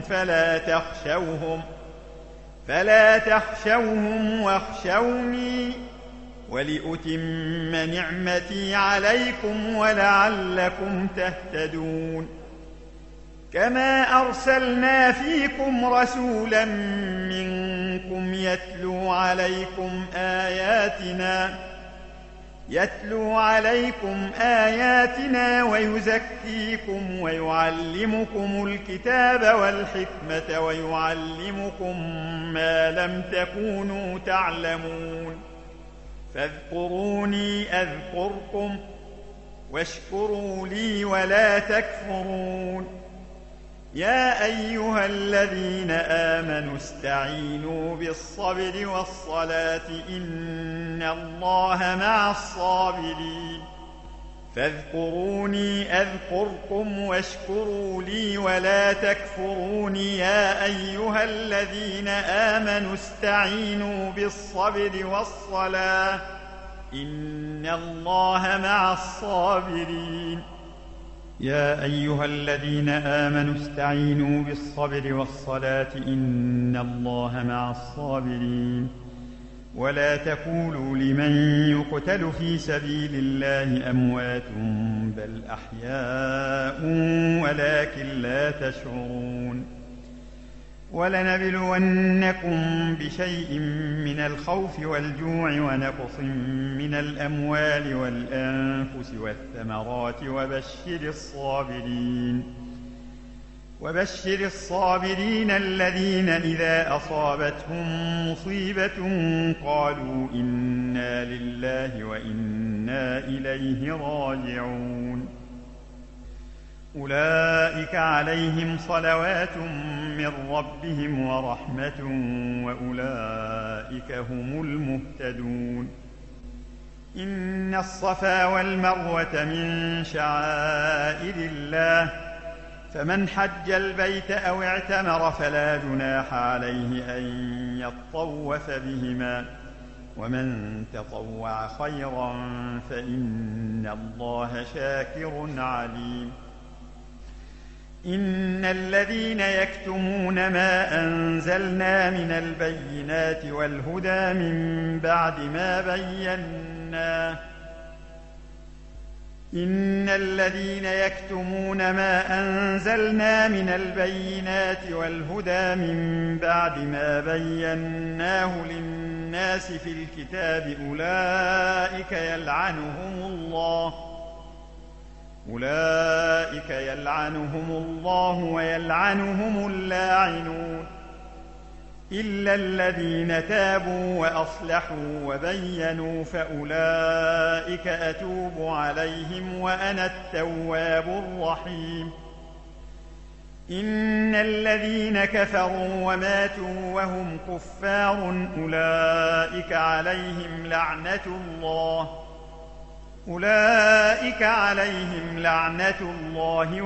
فلا تخشوهم واخشوني ولأتم نعمتي عليكم ولعلكم تهتدون كما أرسلنا فيكم رسولا منكم يتلو عليكم آياتنا يتلو عليكم آياتنا ويزكيكم ويعلمكم الكتاب والحكمة ويعلمكم ما لم تكونوا تعلمون فاذكروني أذكركم واشكروا لي ولا تكفرون يا أيها الذين آمنوا استعينوا بالصبر والصلاة إن الله مع الصابرين فاذكروني أذكركم واشكروا لي ولا تكفرون يا أيها الذين آمنوا استعينوا بالصبر والصلاة إن الله مع الصابرين يا أيها الذين آمنوا استعينوا بالصبر والصلاة إن الله مع الصابرين ولا تقولوا لمن يقتل في سبيل الله أموات بل أحياء ولكن لا تشعرون ولنبلونكم بشيء من الخوف والجوع ونقص من الأموال والأنفس والثمرات وبشر الصابرين الذين إذا أصابتهم مصيبة قالوا إنا لله وإنا إليه راجعون أولئك عليهم صلوات من ربهم ورحمة وأولئك هم المهتدون إن الصفا والمروة من شعائر الله فمن حج البيت أو اعتمر فلا جناح عليه أن يطوف بهما ومن تطوع خيرا فإن الله شاكر عليم إن الذين يكتمون ما أنزلنا من البينات والهدى من بعد ما بيناه إن الذين يكتمون ما أنزلنا من البينات والهدى من بعد ما بيناه للناس في الكتاب أولئك يلعنهم الله ويلعنهم اللاعنون إلا الذين تابوا وأصلحوا وبينوا فأولئك أتوب عليهم وأنا التواب الرحيم إن الذين كفروا وماتوا وهم كفار أولئك عليهم لعنة الله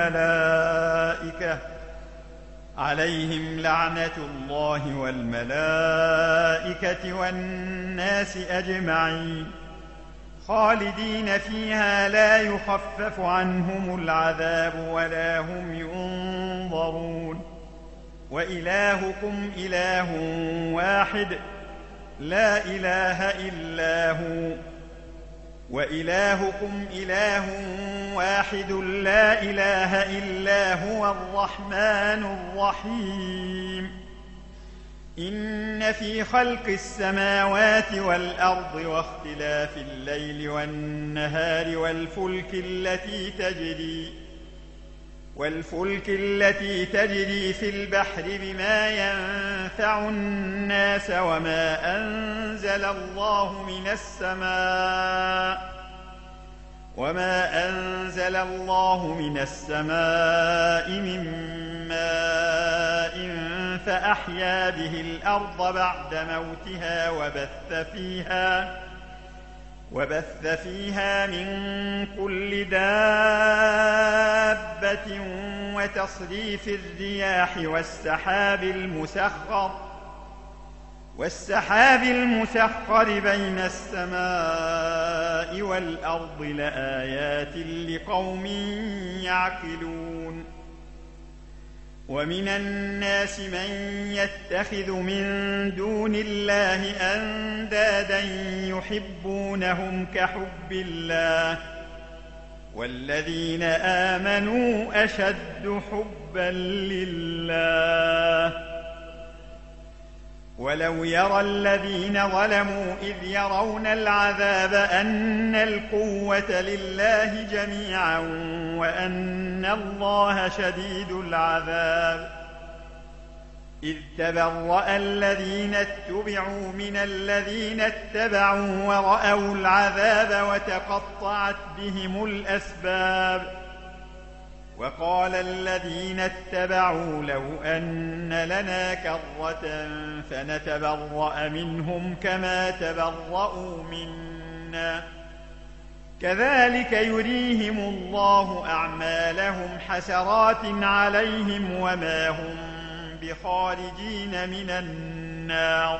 والملائكة والناس أجمعين خالدين فيها لا يخفف عنهم العذاب ولا هم ينظرون وإلهكم إله واحد لا إله إلا هو وإلهكم إله واحد لا إله إلا هو الرحمن الرحيم إن في خلق السماوات والأرض واختلاف الليل والنهار والفلك التي تجري في البحر بما ينفع الناس وما أنزل الله من السماء من ماء فأحيا به الأرض بعد موتها وبث فيها من كل دابة وتصريف الرياح والسحاب المسخر بين السماء والأرض لآيات لقوم يعقلون ومن الناس من يتخذ من دون الله أندادا يحبونهم كحب الله والذين آمنوا أشد حبا لله ولو يرى الذين ظلموا إذ يرون العذاب أن القوة لله جميعا وأن الله شديد العذاب إذ تبرأ الذين اتبعوا من الذين اتبعوا ورأوا العذاب وتقطعت بهم الأسباب وقال الذين اتبعوا لو أن لنا كرة فنتبرأ منهم كما تبرأوا منا كذلك يريهم الله أعمالهم حسرات عليهم وما هم بخارجين من النار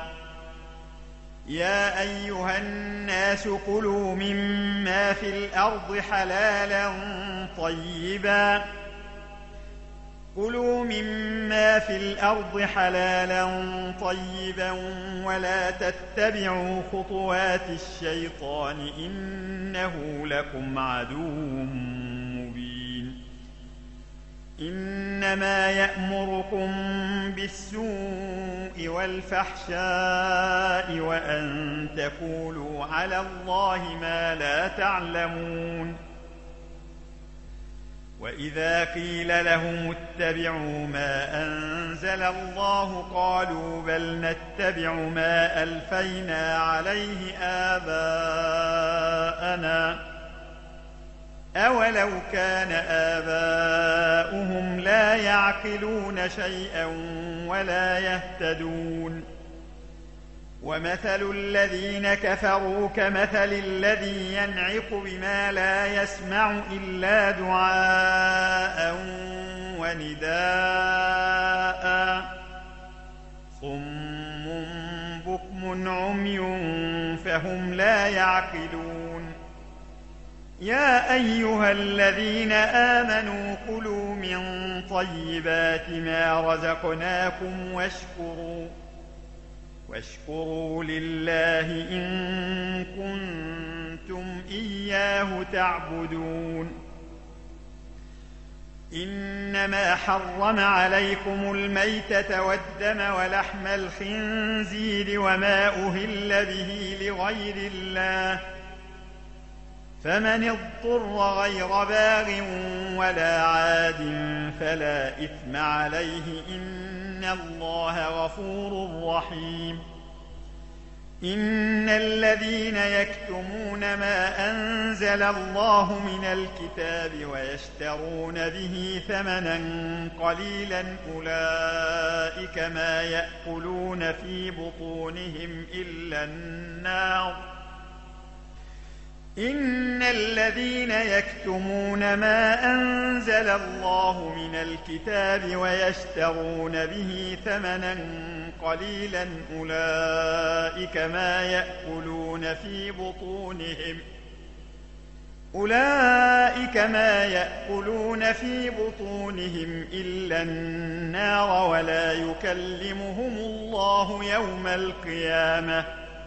يا أيها الناس كلوا مما في الأرض حلالا طيبا ولا تتبعوا خطوات الشيطان إنه لكم عدو مبين إنما يأمركم بالسوء والفحشاء وأن تقولوا على الله ما لا تعلمون وإذا قيل لهم اتبعوا ما أنزل الله قالوا بل نتبع ما ألفينا عليه آباءنا أولو كان آباؤهم لا يعقلون شيئا ولا يهتدون ومثل الذين كفروا كمثل الذي ينعق بما لا يسمع إلا دعاء ونداء صم بكم عمي فهم لا يعقلون يا أيها الذين آمنوا كلوا من طيبات ما رزقناكم واشكروا لله إن كنتم إياه تعبدون إنما حرم عليكم الميتة والدم ولحم الخنزير وما أهل به لغير الله فمن اضطر غير باغ ولا عاد فلا إثم عليه إن الله غفور رحيم إن الذين يكتمون ما أنزل الله من الكتاب ويشترون به ثمنا قليلا أولئك ما يأكلون في بطونهم إلا النار إن الذين يكتمون ما أنزل الله من الكتاب ويشترون به ثمنا قليلا أولئك ما يأكلون في بطونهم إلا النار ولا يكلمهم الله يوم القيامة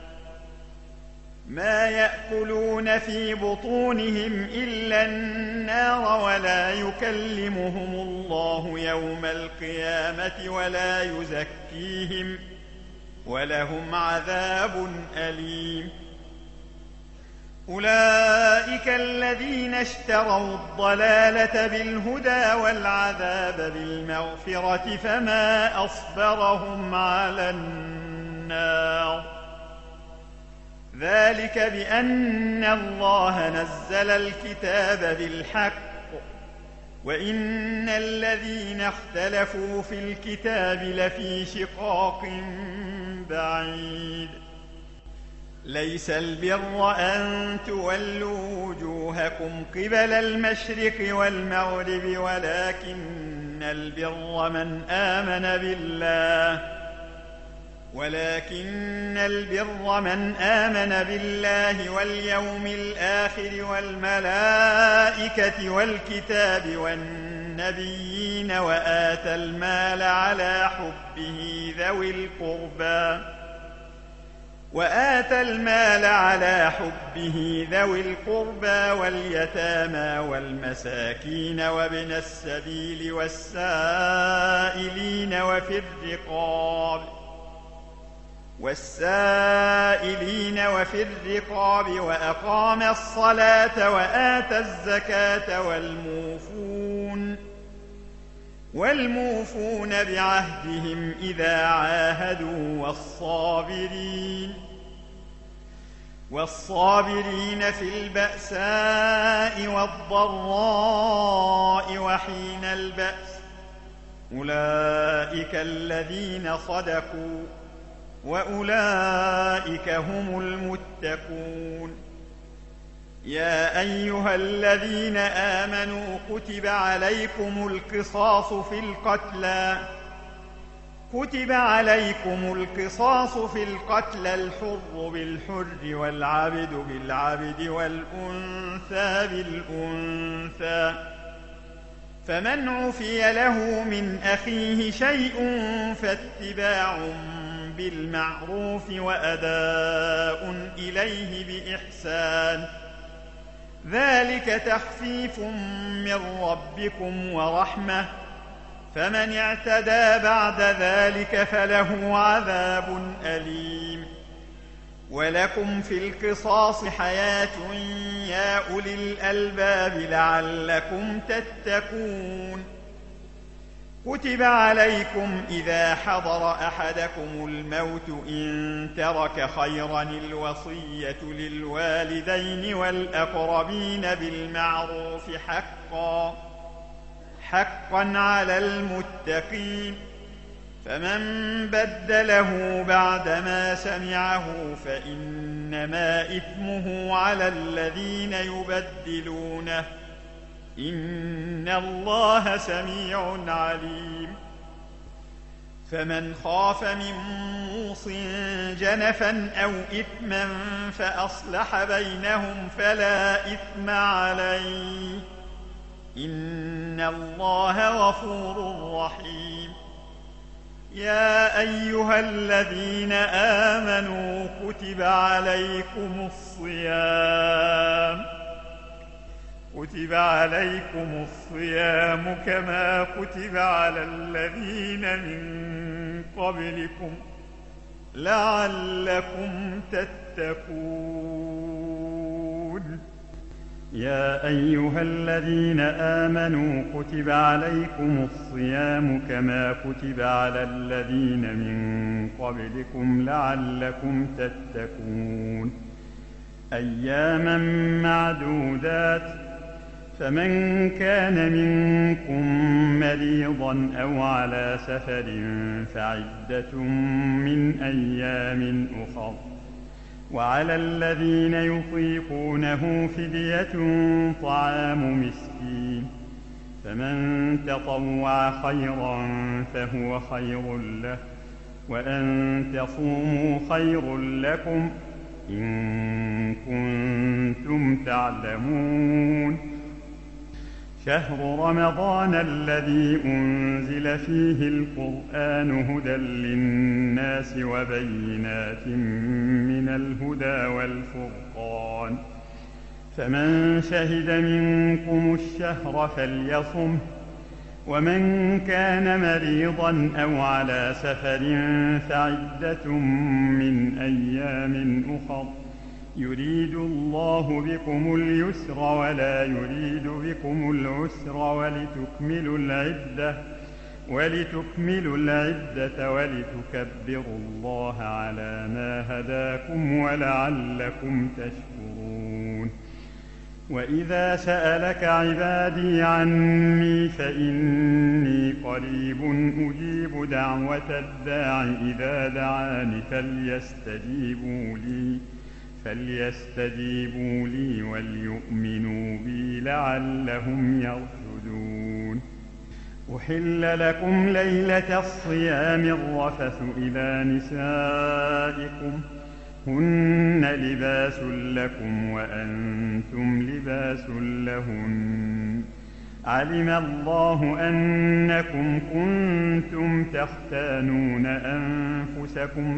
ما يأكلون في بطونهم إلا النار ولا يكلمهم الله يوم القيامة ولا يزكيهم ولهم عذاب أليم أولئك الذين اشتروا الضلالة بالهدى والعذاب بالمغفرة فما أصبرهم على النار ذلك بأن الله نزل الكتاب بالحق وإن الذين اختلفوا في الكتاب لفي شقاق بعيد ليس البر أن تولوا وجوهكم قبل المشرق والمغرب ولكن البر من آمن بالله واليوم الآخر والملائكة والكتاب والنبيين وآتى المال على حبه ذوي القربى واليتامى والمساكين وابن السبيل والسائلين وفي الرقاب والسائلين وفي الرقاب وأقام الصلاة وآتى الزكاة والموفون بعهدهم إذا عاهدوا والصابرين في البأساء والضراء وحين البأس أولئك الذين صدقوا وأولئك هم المتقون. يا أيها الذين آمنوا كتب عليكم القصاص في القتلى الحر بالحر والعبد بالعبد والأنثى بالأنثى، فمن عفي له من أخيه شيء فاتباع بالمعروف وأداء إليه بإحسان، ذلك تخفيف من ربكم ورحمة، فمن اعتدى بعد ذلك فله عذاب أليم. ولكم في القصاص حياة يا أولي الألباب لعلكم تتقون. كتب عليكم إذا حضر أحدكم الموت إن ترك خيرا الوصية للوالدين والأقربين بالمعروف حقا على المتقين، فمن بدله بعدما سمعه فإنما إثمه على الذين يبدلونه، إن الله سميع عليم. فمن خاف من موص جنفا أو إثما فأصلح بينهم فلا إثم عليه، إن الله غفور رحيم. يا أيها الذين آمنوا كتب عليكم الصيام كما كتب على الذين من قبلكم لعلكم تتقون. يا أيها الذين آمنوا كتب عليكم الصيام كما كتب على الذين من قبلكم لعلكم تتقون. أياما معدودات، فمن كان منكم مريضا أو على سفر فعدة من أيام أخر، وعلى الذين يطيقونه فدية طعام مسكين، فمن تطوع خيرا فهو خير له، وأن تصوموا خير لكم إن كنتم تعلمون. شهر رمضان الذي أنزل فيه القرآن هدى للناس وبينات من الهدى والفرقان، فمن شهد منكم الشهر فليصمه، ومن كان مريضا أو على سفر فعدة من أيام أخر، يريد الله بكم اليسر ولا يريد بكم العسر ولتكملوا العدة ولتكبروا الله على ما هداكم ولعلكم تشكرون. وإذا سألك عبادي عني فإني قريب أجيب دعوة الداع إذا دعاني فليستجيبوا لي وليؤمنوا بي لعلهم يرشدون. أحل لكم ليلة الصيام الرفث إلى نسائكم، هن لباس لكم وأنتم لباس لهن، علم الله أنكم كنتم تختانون أنفسكم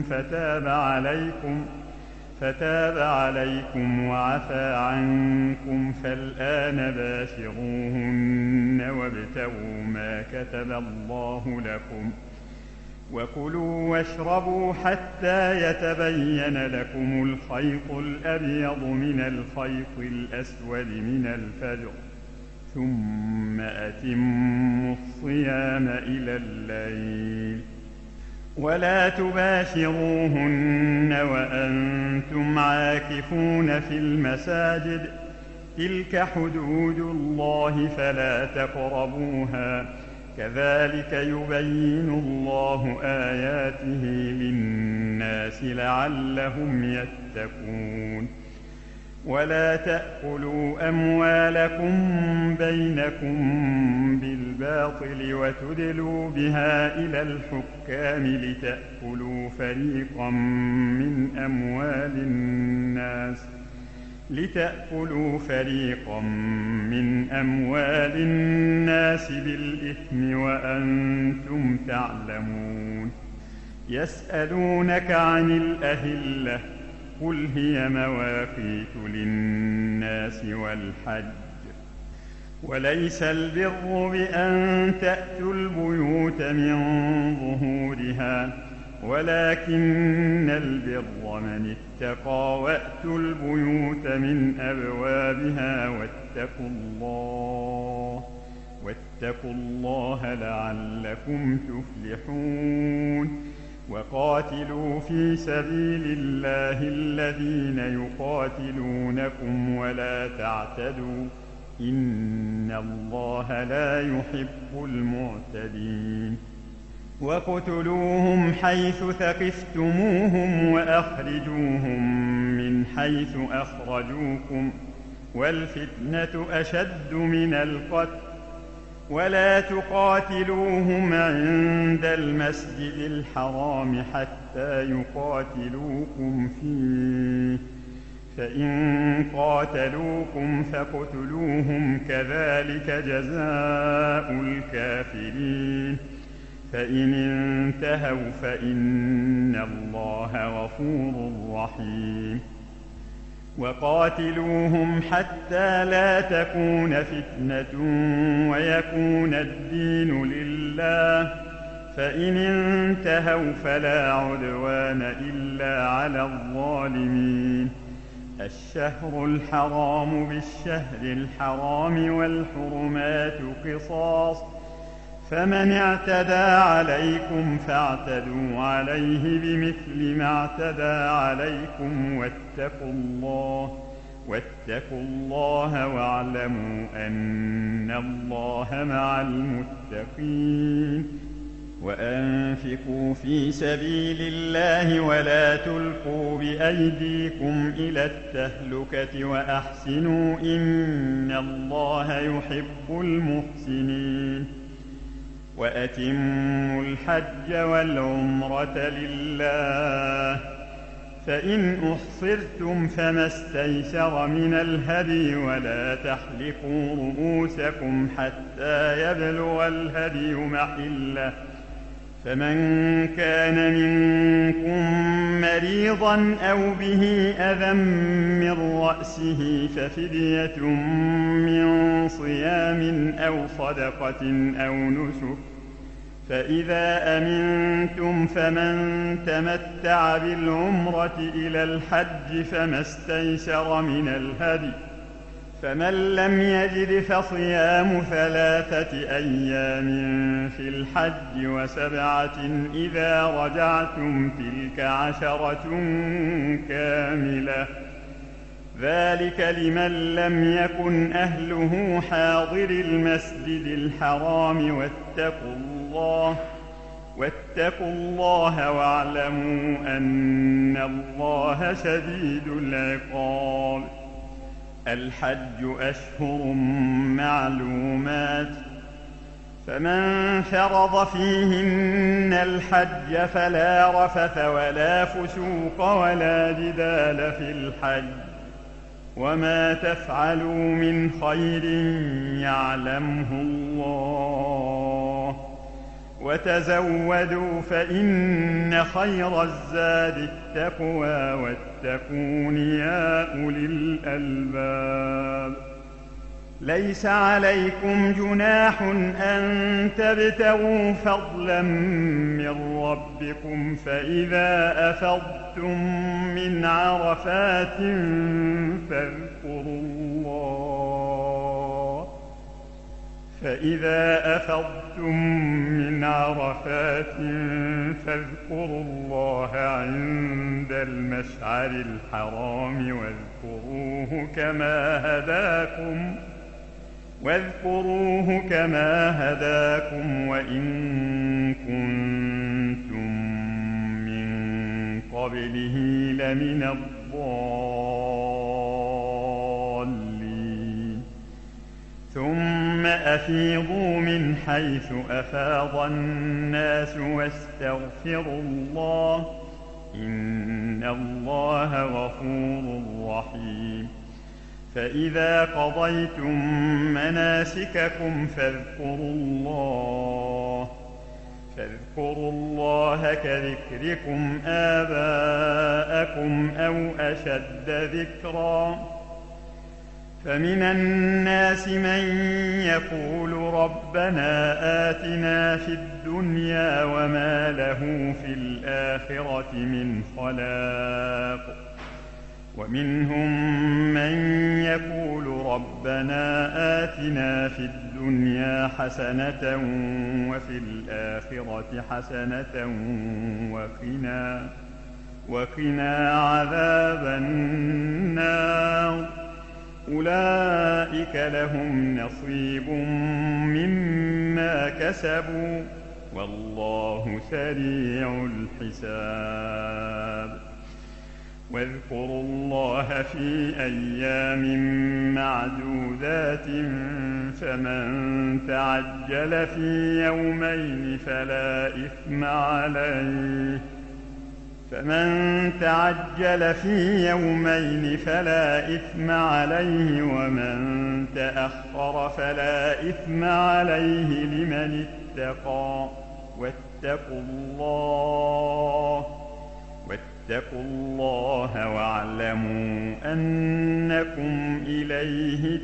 فتاب عليكم وعفى عنكم، فالآن باشروهن وابتغوا ما كتب الله لكم، وكلوا واشربوا حتى يتبين لكم الخيط الأبيض من الخيط الأسود من الفجر، ثم أتموا الصيام إلى الليل. ولا تباشروهن وأنتم عاكفون في المساجد، تلك حدود الله فلا تقربوها، كذلك يبين الله آياته للناس لعلهم يتقون. ولا تأكلوا أموالكم بينكم بالباطل وتدلوا بها إلى الحكام لتأكلوا فريقا من أموال الناس بالإثم وأنتم تعلمون. يسألونك عن الأهلة، قل هي مواقيت للناس والحج، وليس البر بأن تأتوا البيوت من ظهورها، ولكن البر من اتقى وأتوا البيوت من أبوابها واتقوا الله لعلكم تفلحون. وقاتلوا في سبيل الله الذين يقاتلونكم ولا تعتدوا، إن الله لا يحب المعتدين. وقتلوهم حيث ثقفتموهم وأخرجوهم من حيث أخرجوكم، والفتنة أشد من القتل. ولا تقاتلوهم عند المسجد الحرام حتى يقاتلوكم فيه، فإن قاتلوكم فاقتلوهم، كذلك جزاء الكافرين. فإن انتهوا فإن الله غفور رحيم. وقاتلوهم حتى لا تكون فتنة ويكون الدين لله، فإن انتهوا فلا عدوان إلا على الظالمين. الشهر الحرام بالشهر الحرام والحرمات قصاص، فمن اعتدى عليكم فاعتدوا عليه بمثل ما اعتدى عليكم، واتقوا الله واعلموا أن الله مع المتقين. وأنفقوا في سبيل الله ولا تلقوا بأيديكم إلى التهلكة وأحسنوا إن الله يحب المحسنين. وأتموا الحج والعمرة لله، فإن أحصرتم فما استيسر من الهدي، ولا تحلقوا رؤوسكم حتى يبلغ الهدي محله، فمن كان منكم مريضا أو به أذى من رأسه ففدية من صيام أو صدقة أو نسك، فإذا أمنتم فمن تمتع بالعمرة إلى الحج فما استيسر من الهدي، فمن لم يجد فصيام 3 أيام في الحج و7 إذا رجعتم، تلك 10 كاملة، ذلك لمن لم يكن أهله حاضر المسجد الحرام. واتقوا الله واعلموا أن الله شديد العقاب. الحج أشهر معلومات، فمن فرض فيهن الحج فلا رفث ولا فسوق ولا جدال في الحج، وما تفعلوا من خير يعلمه الله، وتزودوا فإن خير الزاد التقوى، واتقون يا أولي الألباب. ليس عليكم جناح أن تبتغوا فضلا من ربكم فإذا أفضتم من عرفات فاذكروا الله عند المشعر الحرام واذكروه كما هداكم وإن كنتم من قبله لمن الضالين ثم أفيضوا من حيث أفاض الناس واستغفروا الله إن الله غفور رحيم فإذا قضيتم مناسككم فاذكروا الله كذكركم آباءكم أو أشد ذكرا فمن الناس من يقول ربنا آتنا في الدنيا وما له في الآخرة من خلاق ومنهم من يقول ربنا آتنا في الدنيا حسنة وفي الآخرة حسنة وقنا عذاب النار أولئك لهم نصيب مما كسبوا والله سريع الحساب واذكروا الله في أيام معدودات فمن تعجل في يومين فلا إثم عليه ومن تأخر فلا إثم عليه لمن اتقى واتقوا الله واعلموا أنكم إليه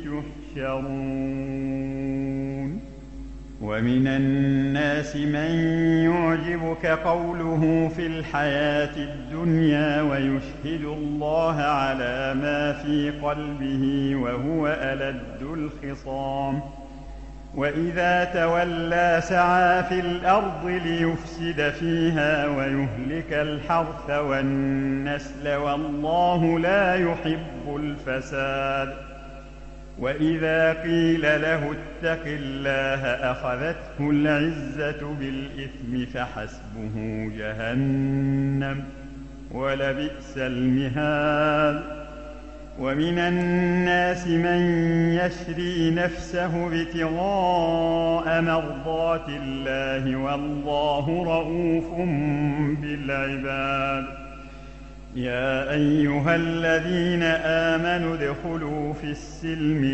تحشرون ومن الناس من يعجبك قوله في الحياة الدنيا ويشهد الله على ما في قلبه وهو ألد الخصام وإذا تولى سعى في الأرض ليفسد فيها ويهلك الحرث والنسل والله لا يحب الفساد وإذا قيل له اتق الله أخذته العزة بالإثم فحسبه جهنم ولبئس المهاد ومن الناس من يشري نفسه ابتغاء مرضات الله والله رءوف بالعباد يا أيها الذين آمنوا ادخلوا في السلم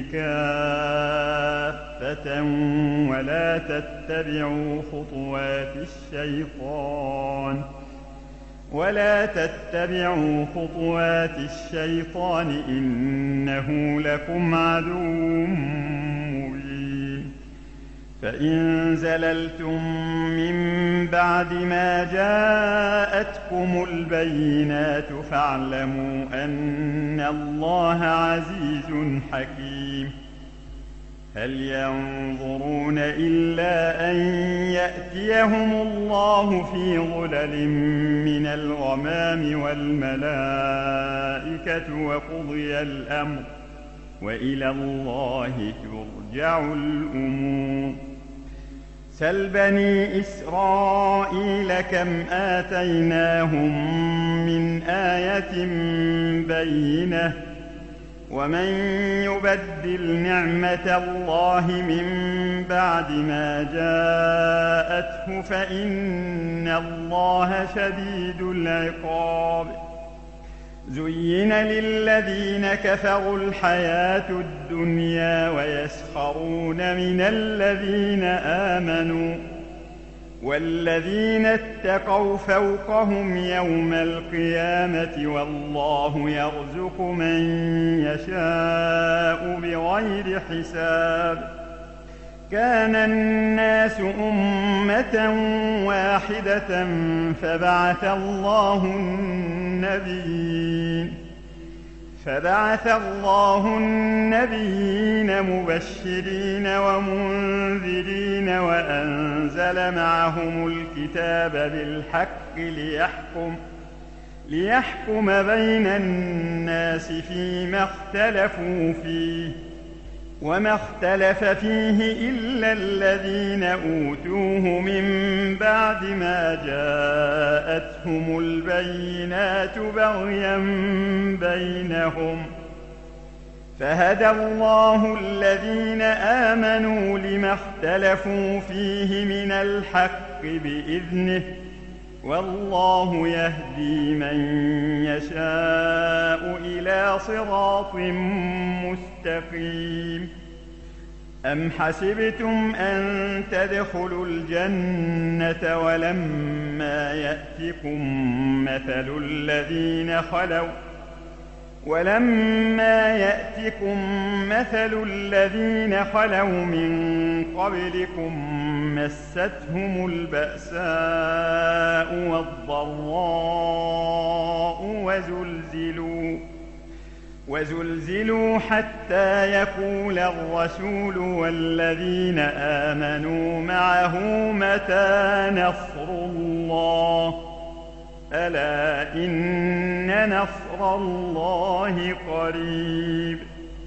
كافة ولا تتبعوا خطوات الشيطان إنه لكم عدو مبين فإن زللتم من بعد ما جاءتكم البينات فاعلموا أن الله عزيز حكيم هل ينظرون إلا أن يأتيهم الله في ظلل من الغمام والملائكة وقضي الأمر وإلى الله ترجع الأمور سل بني إسرائيل كم آتيناهم من آية بينة ومن يبدل نعمة الله من بعد ما جاءته فإن الله شديد العقاب زين للذين كفروا الحياة الدنيا ويسخرون من الذين آمنوا والذين اتقوا فوقهم يوم القيامة والله يرزق من يشاء بغير حساب. كان الناس أمة واحدة فبعث الله النبيين مبشرين ومنذرين وأنزل معهم الكتاب بالحق ليحكم بين الناس فيما اختلفوا فيه وما اختلف فيه إلا الذين أوتوه من بعد ما جاءتهم البينات بغيا بينهم فهدى الله الذين آمنوا لما اختلفوا فيه من الحق بإذنه والله يهدي من يشاء إلى صراط مستقيم. أم حسبتم أن تدخلوا الجنة ولما يأتكم مثل الذين خلوا من قبلكم مستهم البأساء والضراء وزلزلوا حتى يقول الرسول والذين آمنوا معه متى نصر الله ألا إن نصر الله قريب.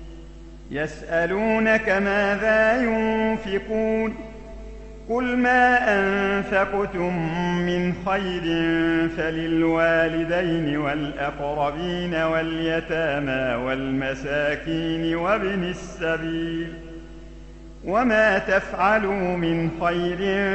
يسألونك ماذا ينفقون قل ما أنفقتم من خير فللوالدين والأقربين واليتامى والمساكين وابن السبيل وما تفعلوا من خير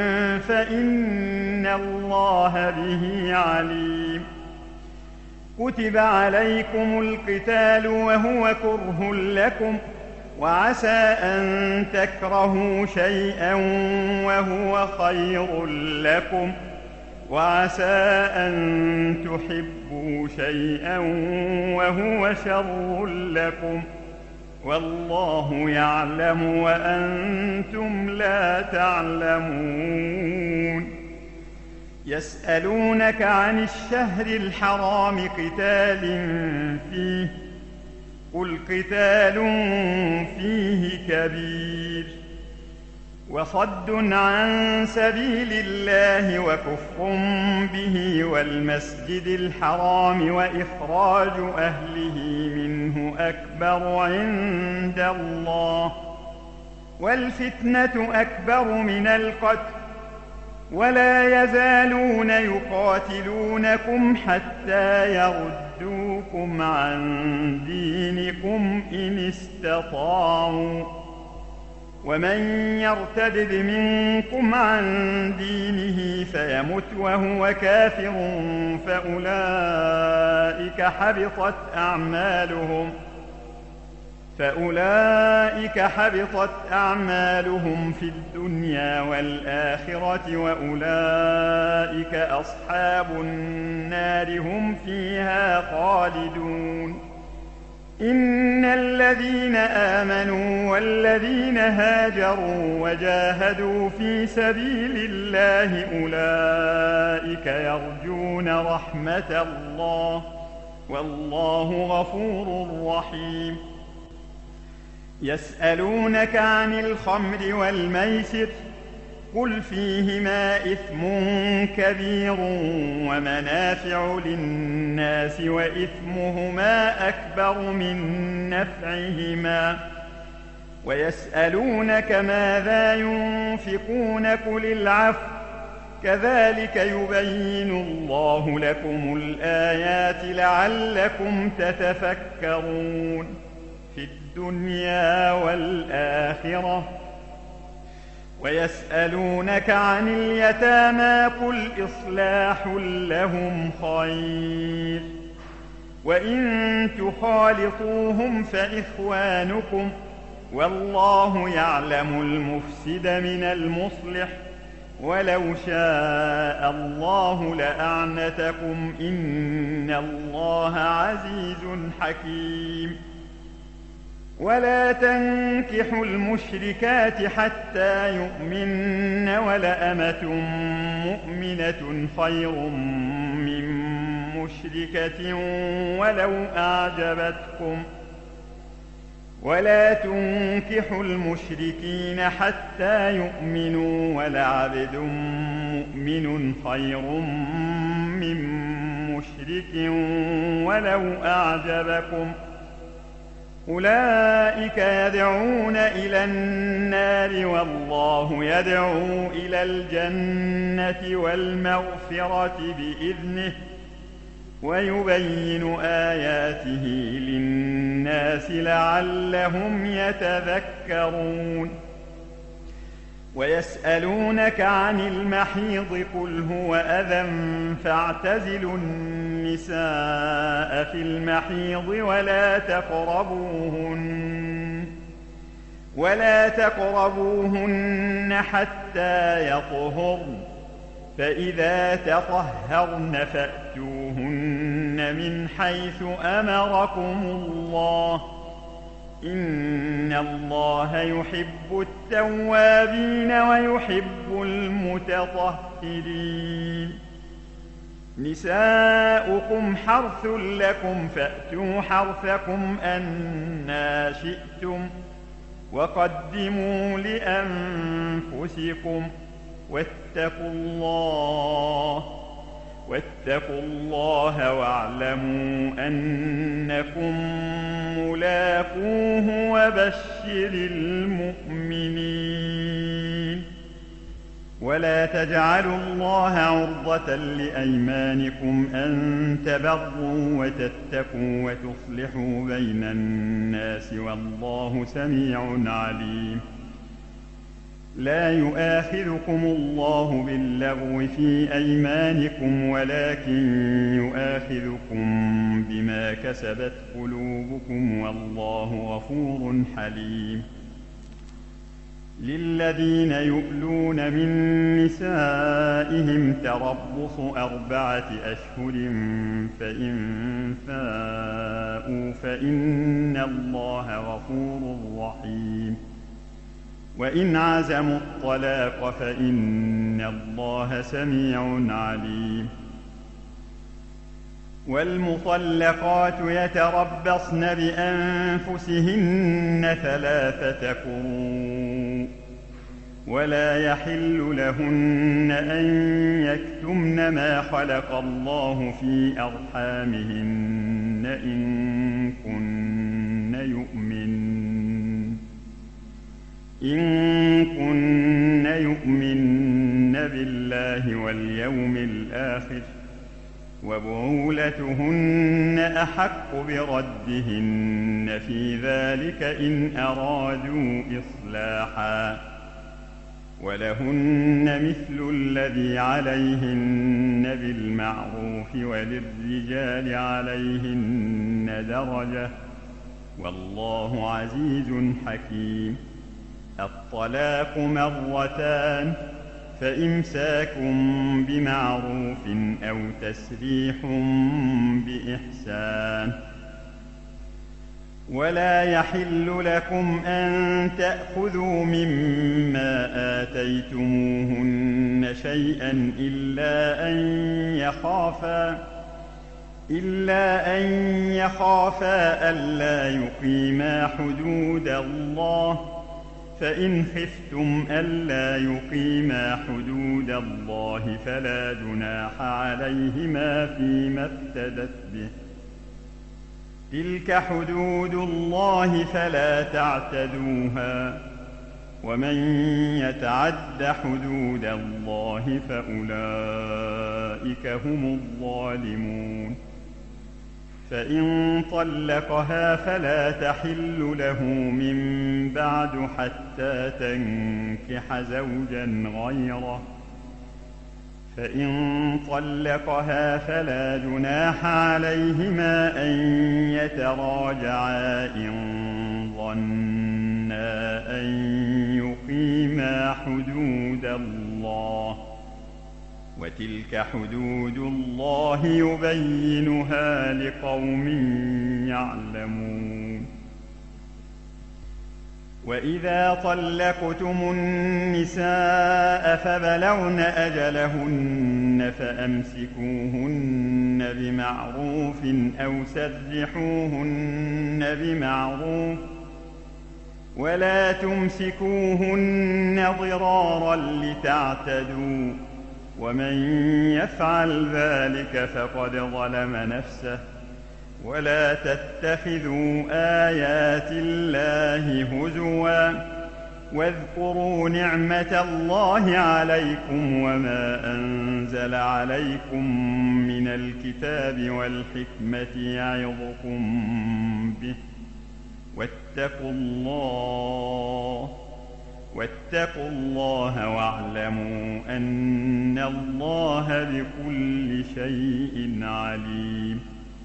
فإن الله به عليم. كتب عليكم القتال وهو كره لكم وعسى أن تكرهوا شيئا وهو خير لكم وعسى أن تحبوا شيئا وهو شر لكم والله يعلم وأنتم لا تعلمون. يسألونك عن الشهر الحرام قتال فيه قل قتال فيه كبير وصد عن سبيل الله وكفر به والمسجد الحرام وإخراج أهله منه أكبر عند الله والفتنة أكبر من القتل ولا يزالون يقاتلونكم حتى يردوكم عن دينكم إن استطاعوا ومن يرتد منكم عن دينه فيمت وهو كافر فأولئك حبطت أعمالهم في الدنيا والآخرة وأولئك أصحاب النار هم فيها خالدون. إن الذين آمنوا والذين هاجروا وجاهدوا في سبيل الله أولئك يرجون رحمة الله والله غفور رحيم. يسألونك عن الخمر والميسر قل فيهما إثم كبير ومنافع للناس وإثمهما أكبر من نفعهما ويسألونك ماذا ينفقون قل العفو كذلك يبين الله لكم الآيات لعلكم تتفكرون في الدنيا والآخرة. ويسألونك عن اليتامى قل إصلاح لهم خير وإن تخالطوهم فإخوانكم والله يعلم المفسد من المصلح ولو شاء الله لأعنتكم إن الله عزيز حكيم ولا تنكحوا المشركات حتى يؤمن ولأمة مؤمنة خير من مشركة ولو أعجبتكم ولا تنكحوا المشركين حتى يؤمنوا ولعبد مؤمن خير من مشرك ولو أعجبكم أولئك يدعون إلى النار والله يدعو إلى الجنة والمغفرة بإذنه ويبين آياته للناس لعلهم يتذكرون ويسألونك عن المحيض قل هو أذى فاعتزلوا النساء في المحيض ولا تقربوهن حتى يطهرن فإذا تطهرن فأتوهن من حيث أمركم الله إن الله يحب التوابين ويحب المتطهرين نساؤكم حرث لكم فأتوا حرثكم أنى شئتم وقدموا لأنفسكم واتقوا الله واعلموا أنكم ملاقوه وبشر المؤمنين ولا تجعلوا الله عرضة لأيمانكم أن تبروا وتتقوا وتصلحوا بين الناس والله سميع عليم لا يؤاخذكم الله باللغو في أيمانكم ولكن يؤاخذكم بما كسبت قلوبكم والله غفور حليم للذين يؤلون من نسائهم تربص 4 أشهر فإن فاءوا فإن الله غفور رحيم وإن عزموا الطلاق فإن الله سميع عليم والمطلقات يتربصن بأنفسهن 3 قروء ولا يحل لهن أن يكتمن ما خلق الله في أرحامهن إن كن يؤمن بالله واليوم الآخر وبعولتهن أحق بردهن في ذلك إن أرادوا إصلاحا ولهن مثل الذي عليهن بالمعروف وللرجال عليهن درجة والله عزيز حكيم الطلاق 2 فإمساك بمعروف أو تسريح بإحسان ولا يحل لكم أن تأخذوا مما آتيتموهن شيئا إلا أن يخافا ألا يقيما حدود الله فإن خفتم ألا يقيما حدود الله فلا جناح عليهما فيما افتدت به تلك حدود الله فلا تعتدوها ومن يتعد حدود الله فأولئك هم الظالمون فإن طلقها فلا تحل له من بعد حتى تنكح زوجا غيره فإن طلقها فلا جناح عليهما أن يتراجعا إن ظنا أن يقيما حدود الله، وتلك حدود الله يبينها لقوم يعلمون. وإذا طلقتم النساء فبلغن أجلهن فأمسكوهن بمعروف أو سرحوهن بمعروف، ولا تمسكوهن ضرارا لتعتدوا، ومن يفعل ذلك فقد ظلم نفسه. ولا تتخذوا آيات الله هزوا، واذكروا نعمة الله عليكم وما أنزل عليكم من الكتاب والحكمة يعظكم به، واتقوا الله واعلموا أن الله بكل شيء عليم.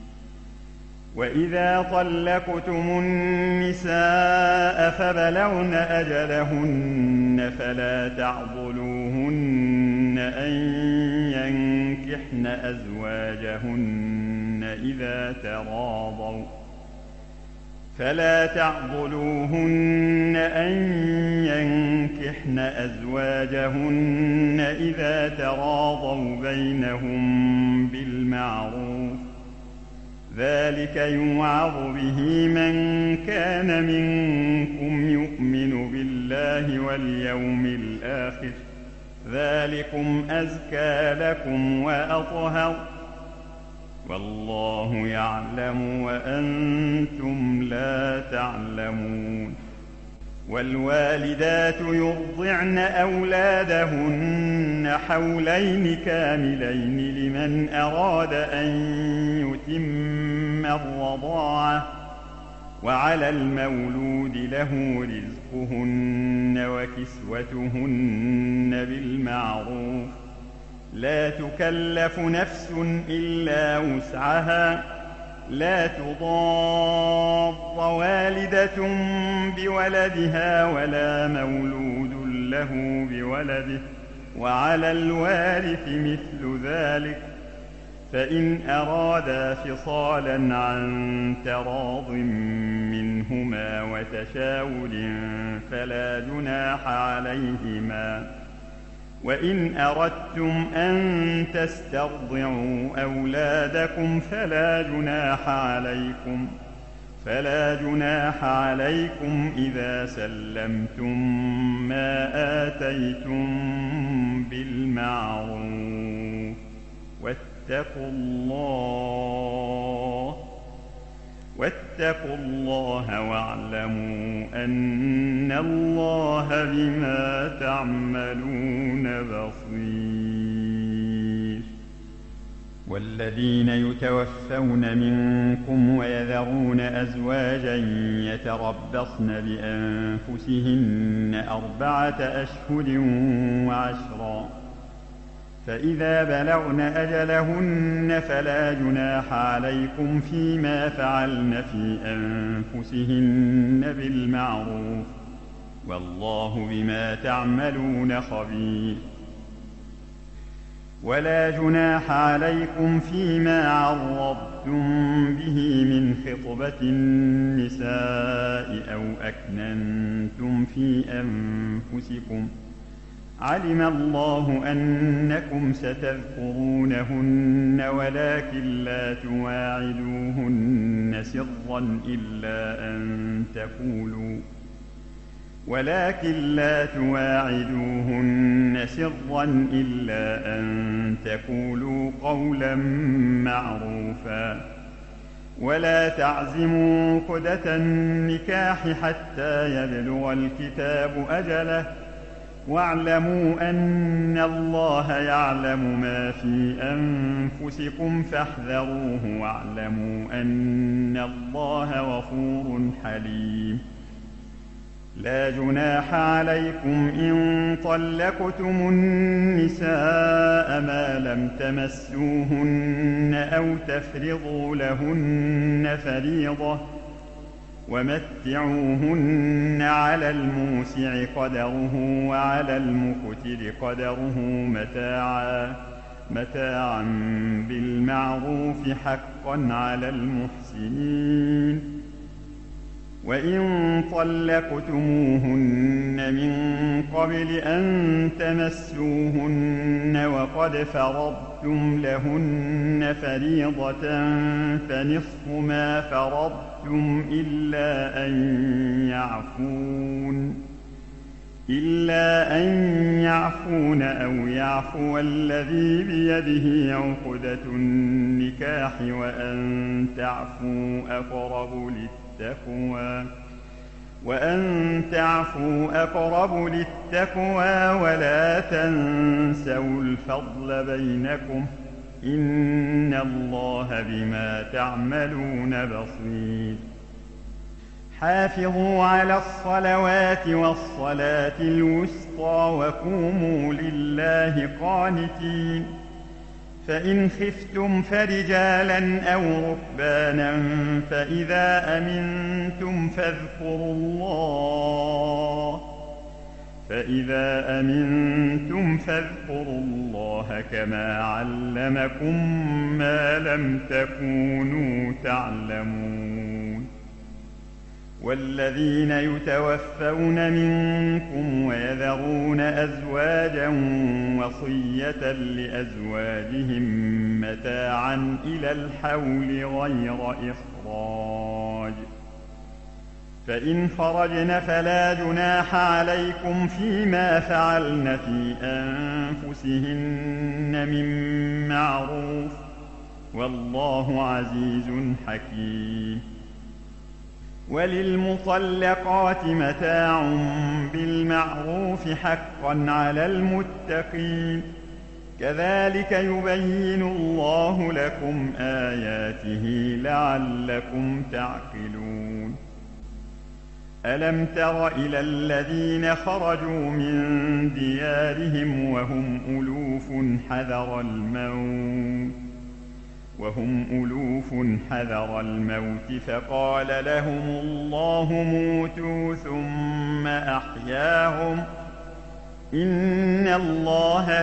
وإذا طلقتم النساء فبلغن أجلهن فلا تعضلوهن أن ينكحن أزواجهن إذا تراضوا بينهم بالمعروف، ذلك يوعظ به من كان منكم يؤمن بالله واليوم الآخر، ذلكم أزكى لكم وأطهر، والله يعلم وأنتم لا تعلمون. والوالدات يرضعن أولادهن حولين كاملين لمن أراد أن يتم الرضاعة، وعلى المولود له رزقهن وكسوتهن بالمعروف، لا تكلف نفس إلا وسعها، لا تضار والدة بولدها ولا مولود له بولده، وعلى الوارث مثل ذلك، فإن أرادا فصالا عن تراض منهما وتشاور فلا جناح عليهما. وإن أردتم أن تسترضعوا أولادكم فلا جناح عليكم إذا سلمتم ما آتيتم بالمعروف، واتقوا الله واعلموا أن الله بما تعملون بصير. والذين يتوفون منكم ويذرون أزواجا يتربصن بأنفسهن 4 أشهر و10، فإذا بلغن أجلهن فلا جناح عليكم فيما فعلن في أنفسهن بالمعروف، والله بما تعملون خبير. ولا جناح عليكم فيما عرضتم به من خطبة النساء أو أكننتم في أنفسكم، علم الله أنكم ستذكرونهن ولكن لا تواعدوهن سرا إلا أن تقولوا قولا معروفا، ولا تعزموا عقدة النكاح حتى يبلغ الكتاب أجله، واعلموا أن الله يعلم ما في أنفسكم فاحذروه، واعلموا أن الله غفور حليم. لا جناح عليكم إن طلقتم النساء ما لم تمسوهن أو تفرضوا لهن فريضة، ومتعوهن على الموسع قدره وعلى المقتر قدره متاعا بالمعروف حقا على المحسنين. وإن طلقتموهن من قبل أن تمسوهن وقد فرضتم لهن فريضة فنصف ما فرضتم إلا أن يعفون أو يعفو الذي بيده عقدة النكاح وأن تعفوا أقرب للتقوى ولا تنسوا الفضل بينكم إن الله بما تعملون بصير. حافظوا على الصلوات والصلاة الوسطى وقوموا لله قانتين. فإن خفتم فرجالا أو ركبانا فإذا أمنتم فاذكروا الله كما علمكم ما لم تكونوا تعلمون. والذين يتوفون منكم ويذرون أزواجا وصية لأزواجهم متاعا إلى الحول غير إخراج، فإن خرجن فلا جناح عليكم فيما فعلن في أنفسهن من معروف، والله عزيز حكيم. وللمطلقات متاع بالمعروف حقا على المتقين، كذلك يبين الله لكم آياته لعلكم تعقلون. ألم تر إلى الذين خرجوا من ديارهم وهم ألوف حذر الموت فقال لهم الله موتوا ثم أحياهم إن الله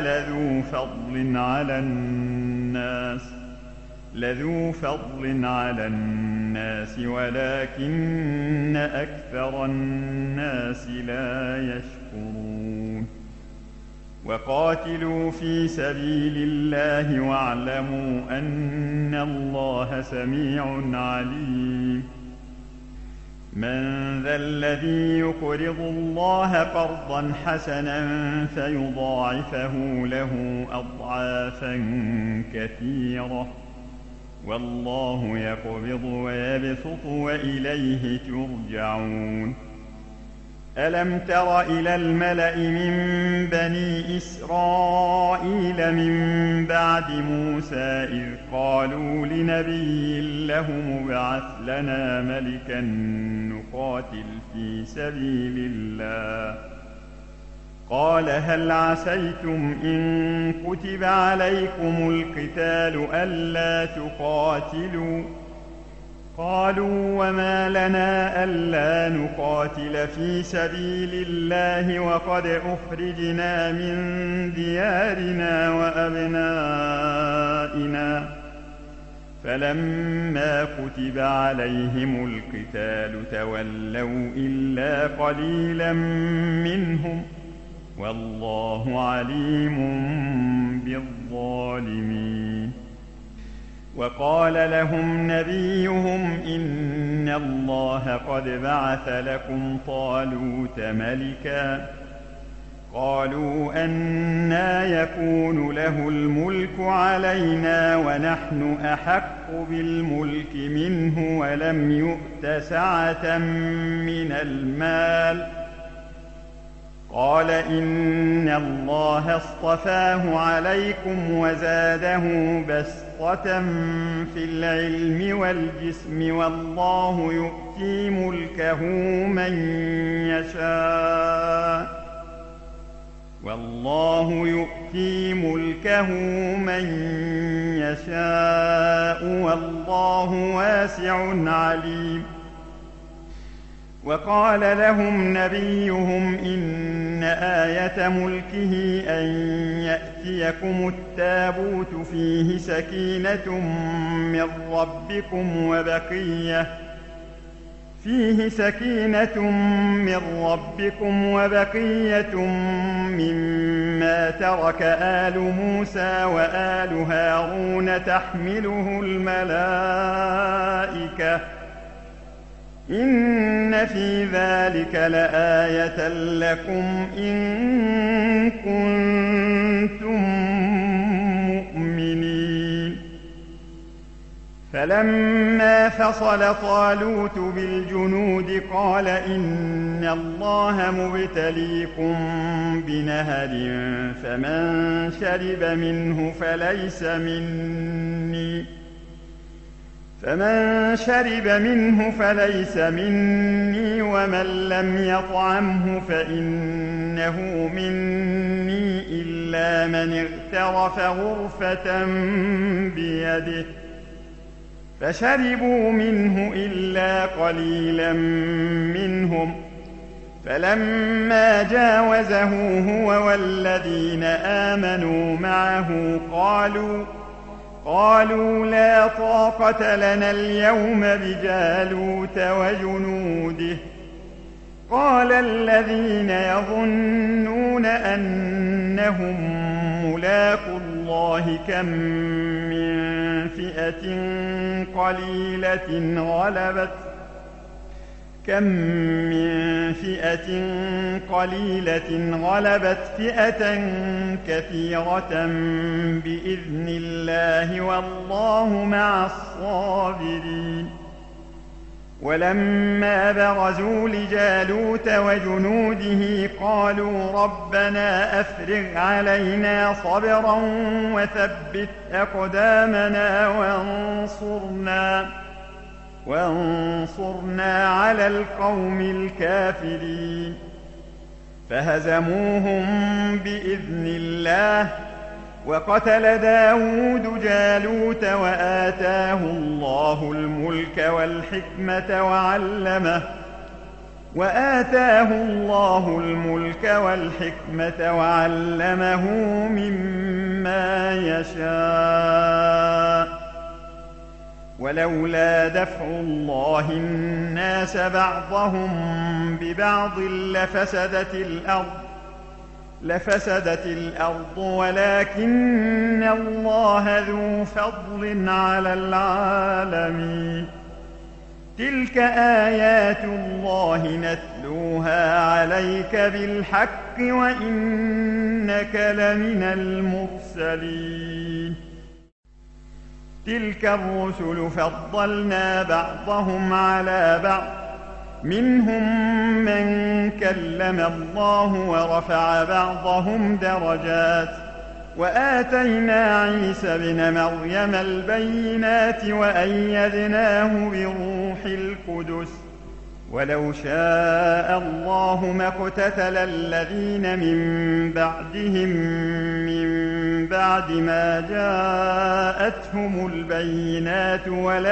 لذو فضل على الناس ولكن أكثر الناس لا يشكرون. وقاتلوا في سبيل الله واعلموا أن الله سميع عليم. من ذا الذي يقرض الله قرضا حسنا فيضاعفه له أضعافا كثيرة، والله يقبض ويبسط وإليه ترجعون. ألم تر إلى الملأ من بني إسرائيل من بعد موسى إذ قالوا لنبي له ابعث لنا ملكا نقاتل في سبيل الله، قال هل عسيتم إن كتب عليكم القتال ألا تقاتلوا؟ قالوا وما لنا ألا نقاتل في سبيل الله وقد أخرجنا من ديارنا وأبنائنا، فلما كتب عليهم القتال تولوا إلا قليلا منهم، والله عليم بالظالمين. وقال لهم نبيهم إن الله قد بعث لكم طالوت ملكا، قالوا أنى يكون له الملك علينا ونحن أحق بالملك منه ولم يؤت سعة من المال، قال إن الله اصطفاه عليكم وزاده بسطة في العلم والجسم والله يؤتي ملكه من يشاء والله واسع عليم. وقال لهم نبيهم إن آية ملكه أن يأتيكم التابوت فيه سكينة من ربكم وبقية مما ترك آل موسى وآل هارون تحمله الملائكة إن في ذلك لآية لكم إن كنتم مؤمنين. فلما فصل طالوت بالجنود قال إن الله مبتليكم بنهر فمن شرب منه فليس مني ومن لم يطعمه فإنه مني إلا من اغترف غرفة بيده. فشربوا منه إلا قليلا منهم. فلما جاوزه هو والذين آمنوا معه قالوا لا طاقة لنا اليوم بجالوت وجنوده. قال الذين يظنون أنهم ملاقو الله كم من فئة قليلة غلبت فئة كثيرة بإذن الله والله مع الصابرين. ولما برزوا لجالوت وجنوده قالوا ربنا أفرغ علينا صبرا وثبت أقدامنا وانصرنا على القوم الكافرين. فهزموهم بإذن الله. وقتل داود جالوت وآتاه الله الملك والحكمة وعلمه مما يشاء. ولولا دفع الله الناس بعضهم ببعض لفسدت الأرض ولكن الله ذو فضل على العالمين. تلك آيات الله نتلوها عليك بالحق وإنك لمن المرسلين. تلك الرسل فضلنا بعضهم على بعض منهم من كلم الله ورفع بعضهم درجات وآتينا عيسى ابن مريم البينات وأيدناه بروح القدس. ولو شاء الله ما اقتتل الذين من بعدهم من بعد ما جاءتهم البينات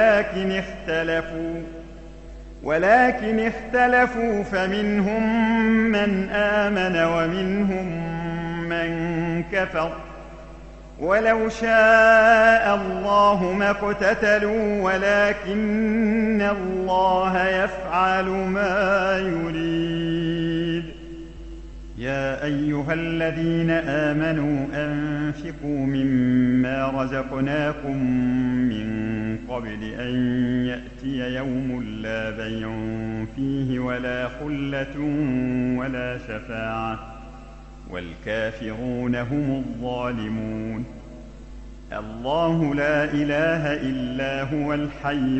ولكن اختلفوا فمنهم من آمن ومنهم من كفر. ولو شاء الله ما اقتتلوا ولكن الله يفعل ما يريد. يا أيها الذين آمنوا أنفقوا مما رزقناكم من قبل أن يأتي يوم لا بيع فيه ولا خلة ولا شفاعة والكافرون هم الظالمون. الله لا إله إلا هو الحي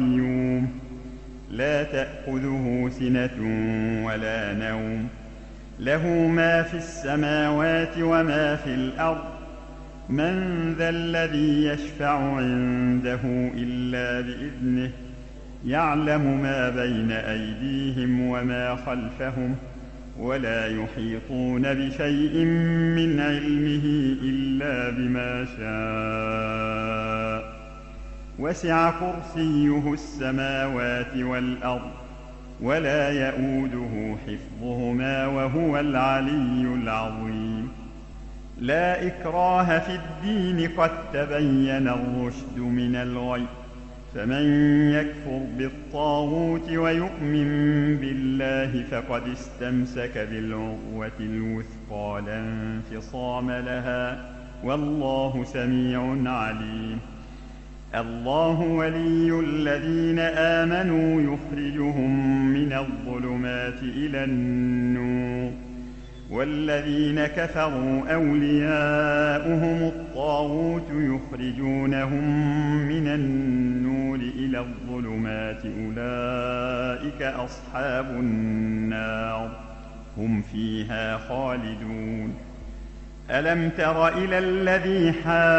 القيوم لا تأخذه سنة ولا نوم له ما في السماوات وما في الأرض. من ذا الذي يشفع عنده إلا بإذنه؟ يعلم ما بين أيديهم وما خلفهم، ولا يحيطون بشيء من علمه إلا بما شاء. وسع كرسيه السماوات والأرض، ولا يئوده حفظهما، وهو العلي العظيم. لا إكراه في الدين، قد تبين الرشد من الغي. فمن يكفر بالطاغوت ويؤمن بالله فقد استمسك بالعروة الوثقى لا انفصام لها، والله سميع عليم. الله ولي الذين آمنوا يخرجهم من الظلمات إلى النور، والذين كفروا أولياؤهم الطاغوت يخرجونهم من النور إلى الظلمات. أولئك أصحاب النار، هم فيها خالدون. ألم تر إلى الذي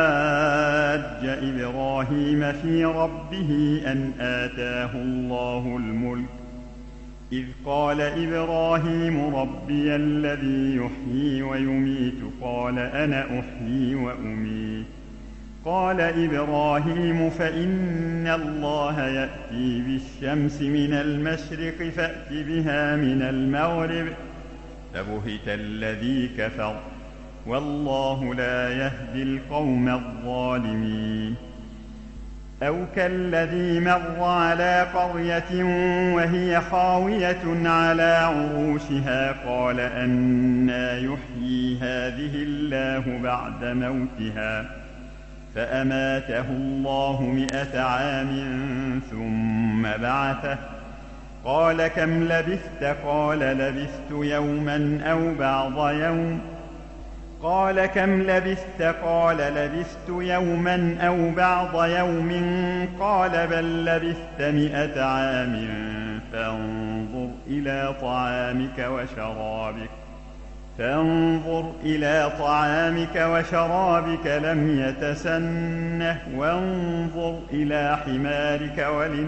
حاج إبراهيم في ربه أن آتاه الله الملك، إذ قال إبراهيم ربي الذي يحيي ويميت، قال أنا أحيي وأميت. قال إبراهيم فإن الله يأتي بالشمس من المشرق فأت بها من المغرب، فبهت الذي كفر، والله لا يهدي القوم الظالمين. أو كالذي مر على قرية وهي خاوية على عروشها، قال أنى يحيي هذه الله بعد موتها، فأماته الله 100 عام ثم بعثه. قال كم لبثت؟ قال لبثت يوما أو بعض يوم. قال كم لبثت؟ قال لبثت يوما أو بعض يوم. قال بل لبثت 100 عام، فانظر إلى طعامك وشرابك لم يتسنه، وانظر إلى حمارك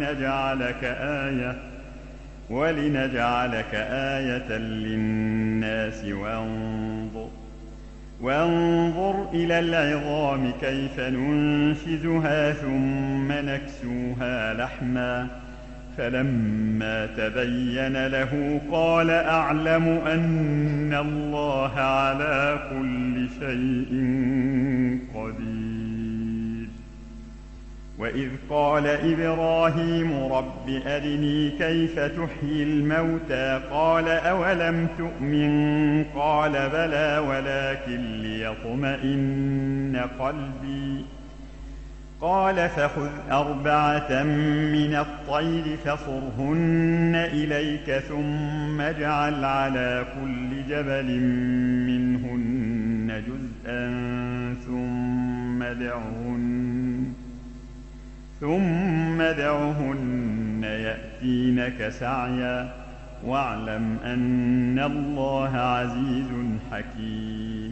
ولنجعلك آية للناس. وانظر إلى العظام كيف ننشزها ثم نكسوها لحما. فلما تبين له قال أعلم أن الله على كل شيء قدير. وإذ قال إبراهيم رب أرني كيف تحيي الموتى، قال أولم تؤمن؟ قال بلى ولكن ليطمئن قلبي. قال فخذ 4 من الطير فصرهن إليك، ثم اجعل على كل جبل منهن جزءا ثم ادعهن يأتينك سعيا، واعلم أن الله عزيز حكيم.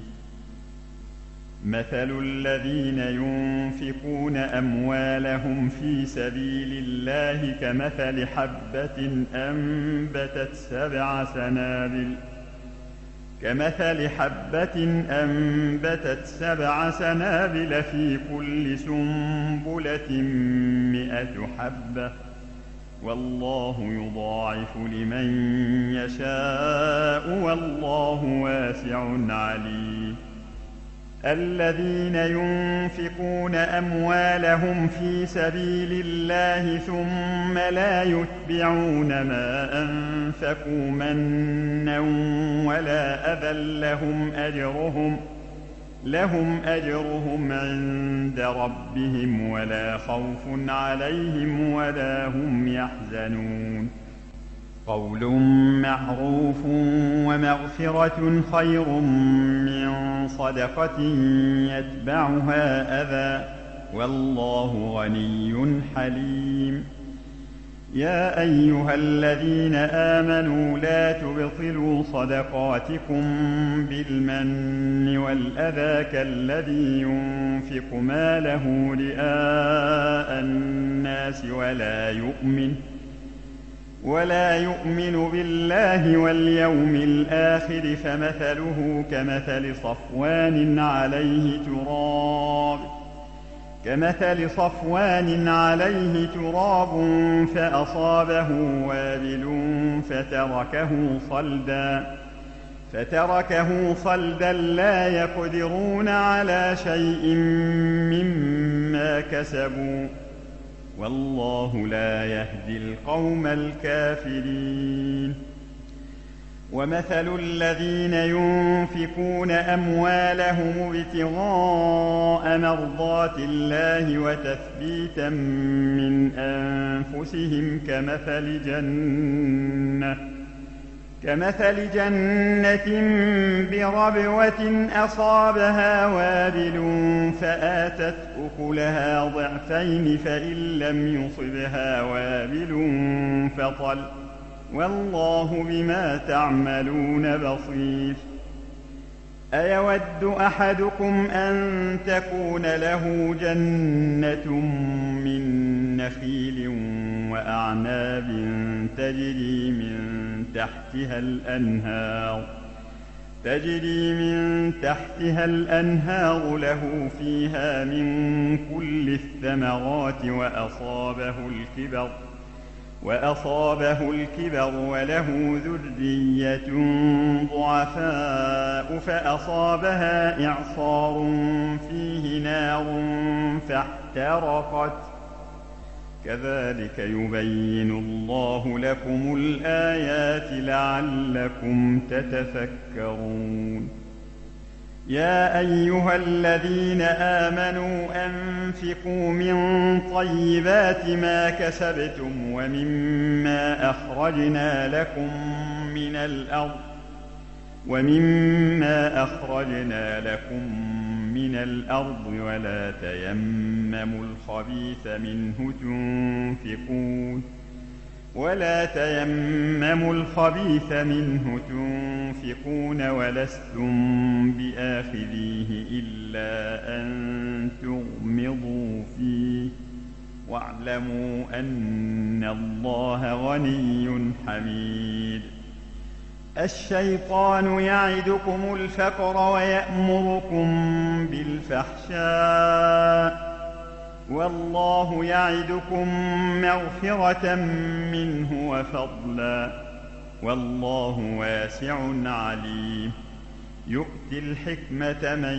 مثل الذين ينفقون أموالهم في سبيل الله كمثل حبة أنبتت 7 سنابل في كل سنبلة 100 حبة، والله يضاعف لمن يشاء، والله واسع عليم. الذين ينفقون أموالهم في سبيل الله ثم لا يتبعون ما أنفقوا منا ولا أذى لهم أجرهم عند ربهم، ولا خوف عليهم ولا هم يحزنون. قول معروف ومغفرة خير من صدقة يتبعها أذى، والله غني حليم. يا أيها الذين آمنوا لا تبطلوا صدقاتكم بالمن والأذى كالذي ينفق ماله رئاء الناس ولا يؤمن بالله واليوم الآخر فمثله كمثل صفوان عليه تراب فأصابه وابل فتركه صلدا لا يقدرون على شيء مما كسبوا والله لا يهدي القوم الكافرين. ومثل الذين ينفقون أموالهم ابتغاء مرضات الله وتثبيتا من أنفسهم كمثل جنة بربوة أصابها وابل فآتت أكلها ضعفين فإن لم يصبها وابل فطل والله بما تعملون بصير. أيود أحدكم أن تكون له جنة من نخيل وأعناب تجري من تحتها الأنهار له فيها من كل الثمرات وأصابه الكبر وله ذرية ضعفاء فأصابها إعصار فيه نار فاحترقت كذلك يبين الله لكم الآيات لعلكم تتفكرون. يا أيها الذين آمنوا أنفقوا من طيبات ما كسبتم ومما أخرجنا لكم من الأرض ولا تيمموا الخبيث منه تنفقون ولستم بآخذيه إلا أن تغمضوا فيه واعلموا أن الله غني حميد. الشيطان يعدكم الفقر ويأمركم بالفحشاء والله يعدكم مغفرة منه وفضلا والله واسع عليم. يؤتي الحكمة من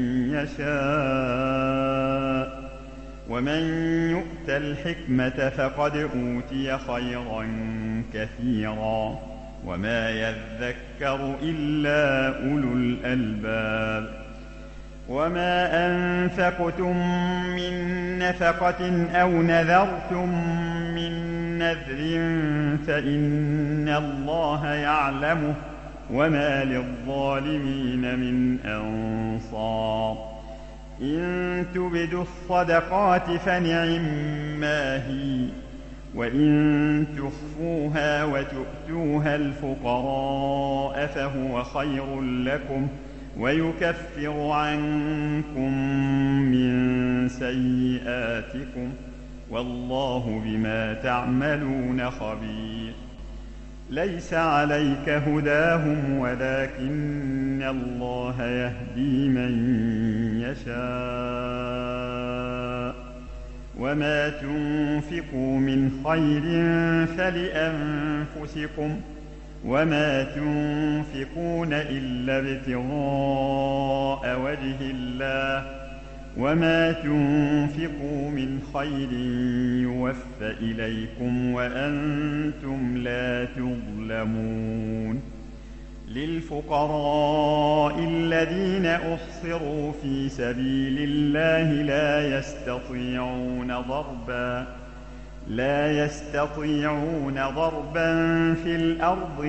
يشاء ومن يؤت الحكمة فقد أوتي خيرا كثيرا وما يذكر إلا أولو الألباب. وما أنفقتم من نفقة أو نذرتم من نذر فإن الله يعلمه وما للظالمين من أنصار. إن تبدوا الصدقات فنعما هي وإن تخفوها وتؤتوها الفقراء فهو خير لكم ويكفر عنكم من سيئاتكم والله بما تعملون خبير. ليس عليك هداهم ولكن الله يهدي من يشاء وما تنفقوا من خير فلأنفسكم وما تنفقون إلا ابتغاء وجه الله وما تنفقوا من خير يوفى إليكم وأنتم لا تظلمون. للفقراء الذين أحصروا في سبيل الله لا يستطيعون ضربا في الأرض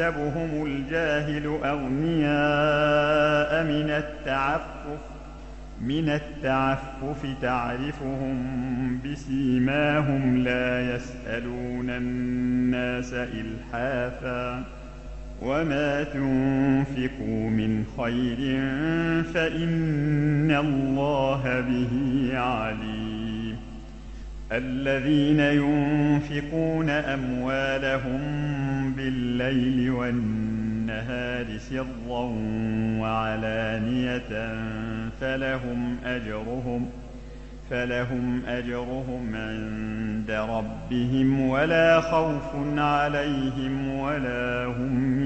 يحسبهم الجاهل أغنياء من التعفف من التعفف تعرفهم بسيماهم لا يسألون الناس إلحافا وما تنفقوا من خير فإن الله به عليم الذين ينفقون أموالهم بالليل والنهار سرا وعلانية فلهم أجرهم عند ربهم ولا خوف عليهم ولا هم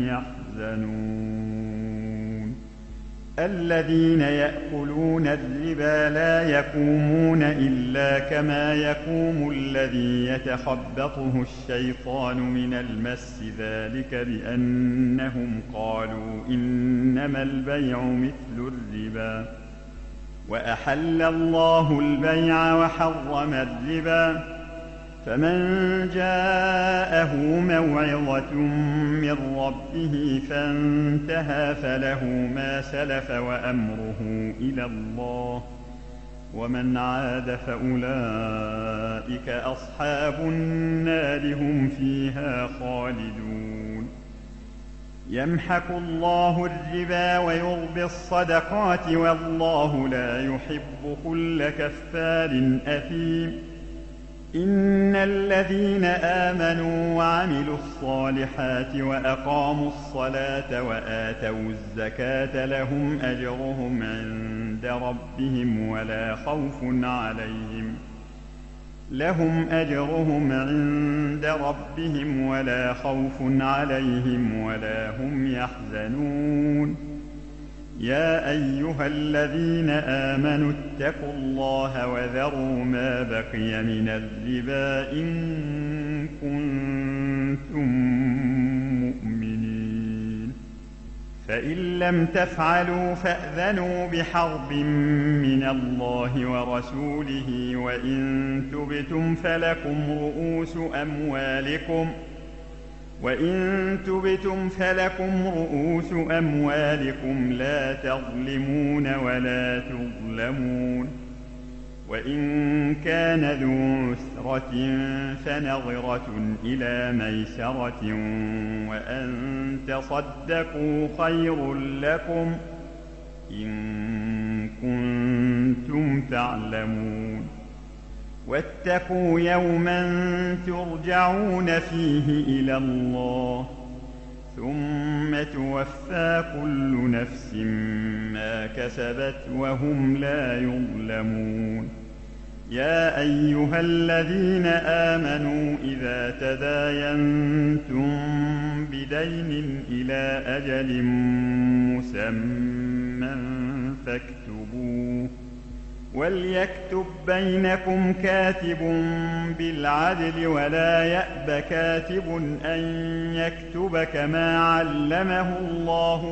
يحزنون الذين يأكلون الربا لا يقومون إلا كما يقوم الذي يتخبطه الشيطان من المس ذلك بأنهم قالوا إنما البيع مثل الربا وأحل الله البيع وحرم الربا فمن جاءه موعظة من ربه فانتهى فله ما سلف وأمره إلى الله ومن عاد فأولئك أصحاب النار هم فيها خالدون يمحق الله الربا ويربي الصدقات والله لا يحب كل كفار أثيم إن الذين آمنوا وعملوا الصالحات وأقاموا الصلاة وآتوا الزكاة لهم أجرهم عند ربهم ولا خوف عليهم ولا هم يحزنون يا أيها الذين آمنوا اتقوا الله وذروا ما بقي من الربا إن كنتم مؤمنين فإن لم تفعلوا فأذنوا بحرب من الله ورسوله وإن تبتم فلكم رؤوس أموالكم لا تظلمون ولا تظلمون وإن كان ذو عسرة فنظرة إلى ميسرة وأن تصدقوا خير لكم إن كنتم تعلمون واتقوا يوما ترجعون فيه إلى الله ثم توفى كل نفس ما كسبت وهم لا يظلمون يا أيها الذين آمنوا إذا تداينتم بدين إلى أجل مسمى فاكتبوه وليكتب بينكم كاتب بالعدل ولا يأب كاتب أن يكتب كما علمه الله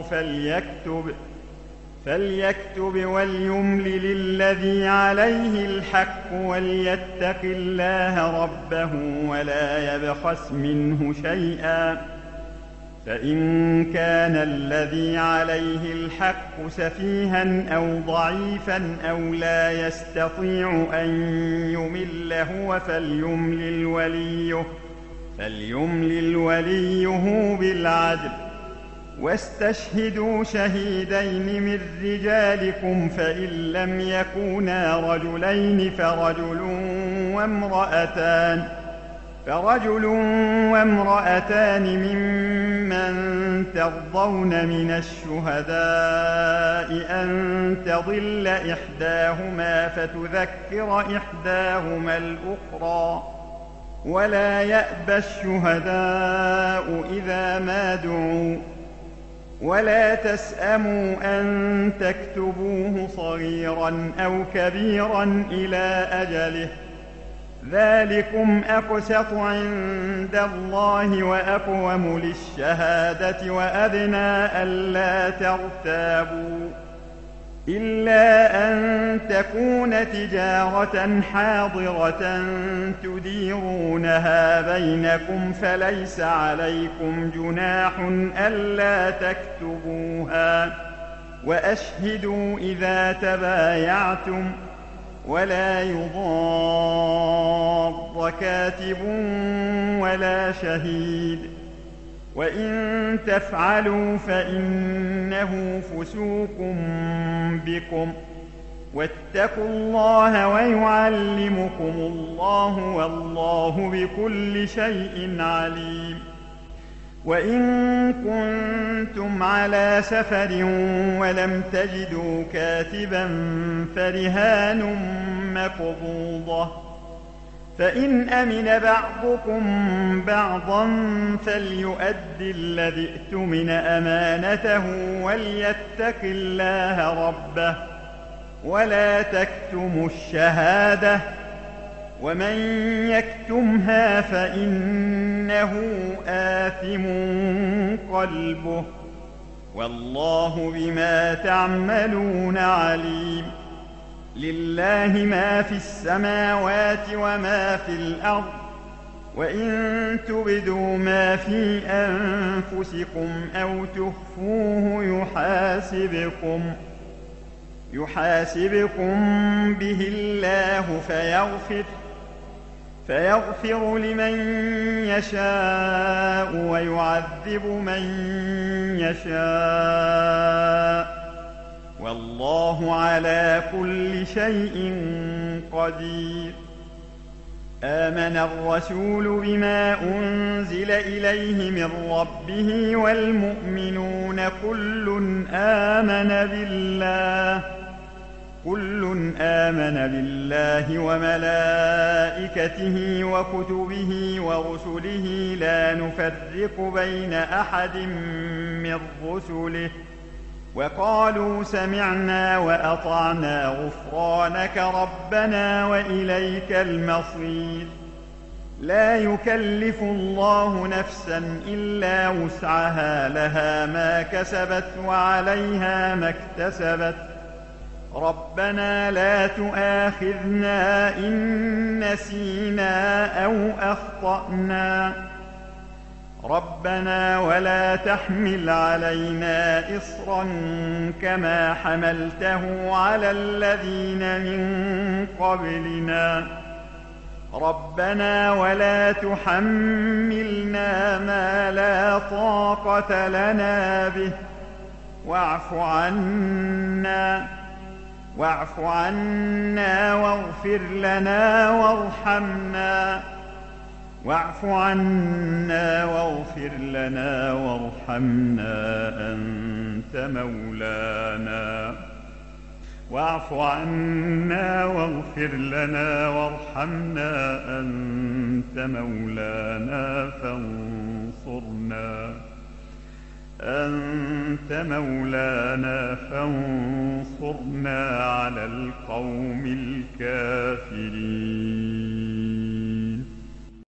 فليكتب وليملل الذي عليه الحق وليتق الله ربه ولا يبخس منه شيئا فإن كان الذي عليه الحق سفيها أو ضعيفا أو لا يستطيع أن يمل هو فليملل وليه بالعدل واستشهدوا شهيدين من رجالكم فإن لم يكونا رجلين فرجل وامرأتان ممن ترضون من الشهداء أن تضل إحداهما فتذكر إحداهما الأخرى ولا يأبى الشهداء إذا ما دعوا ولا تسأموا أن تكتبوه صغيرا أو كبيرا إلى أجله ذلكم أقسط عند الله وأقوم للشهادة وأدنى ألا ترتابوا إلا أن تكون تجارة حاضرة تديرونها بينكم فليس عليكم جناح ألا تكتبوها وأشهدوا إذا تبايعتم ولا يضار كاتب ولا شهيد وإن تفعلوا فإنه فسوق بكم واتقوا الله ويعلمكم الله والله بكل شيء عليم. وإن كنتم على سفر ولم تجدوا كاتبا فرهان مقبوضة فإن أمن بعضكم بعضا فليؤد الذي اؤتمن أمانته وليتق الله ربه ولا تكتموا الشهادة ومن يكتمها فإنه آثم قلبه والله بما تعملون عليم. لله ما في السماوات وما في الأرض وإن تبدوا ما في أنفسكم أو تخفوه يحاسبكم به الله فيغفر لمن يشاء ويعذب من يشاء والله على كل شيء قدير. آمن الرسول بما أنزل إليه من ربه والمؤمنون كل آمن بالله وملائكته وكتبه ورسله لا نفرق بين أحد من رسله وقالوا سمعنا وأطعنا غفرانك ربنا وإليك المصير. لا يكلف الله نفسا إلا وسعها لها ما كسبت وعليها ما اكتسبت ربنا لا تؤاخذنا إن نسينا أو أخطأنا ربنا ولا تحمل علينا إصرا كما حملته على الذين من قبلنا ربنا ولا تحملنا ما لا طاقة لنا به واعف عنا واغفر لنا وارحمنا أنت مولانا فانصرنا على القوم الكافرين.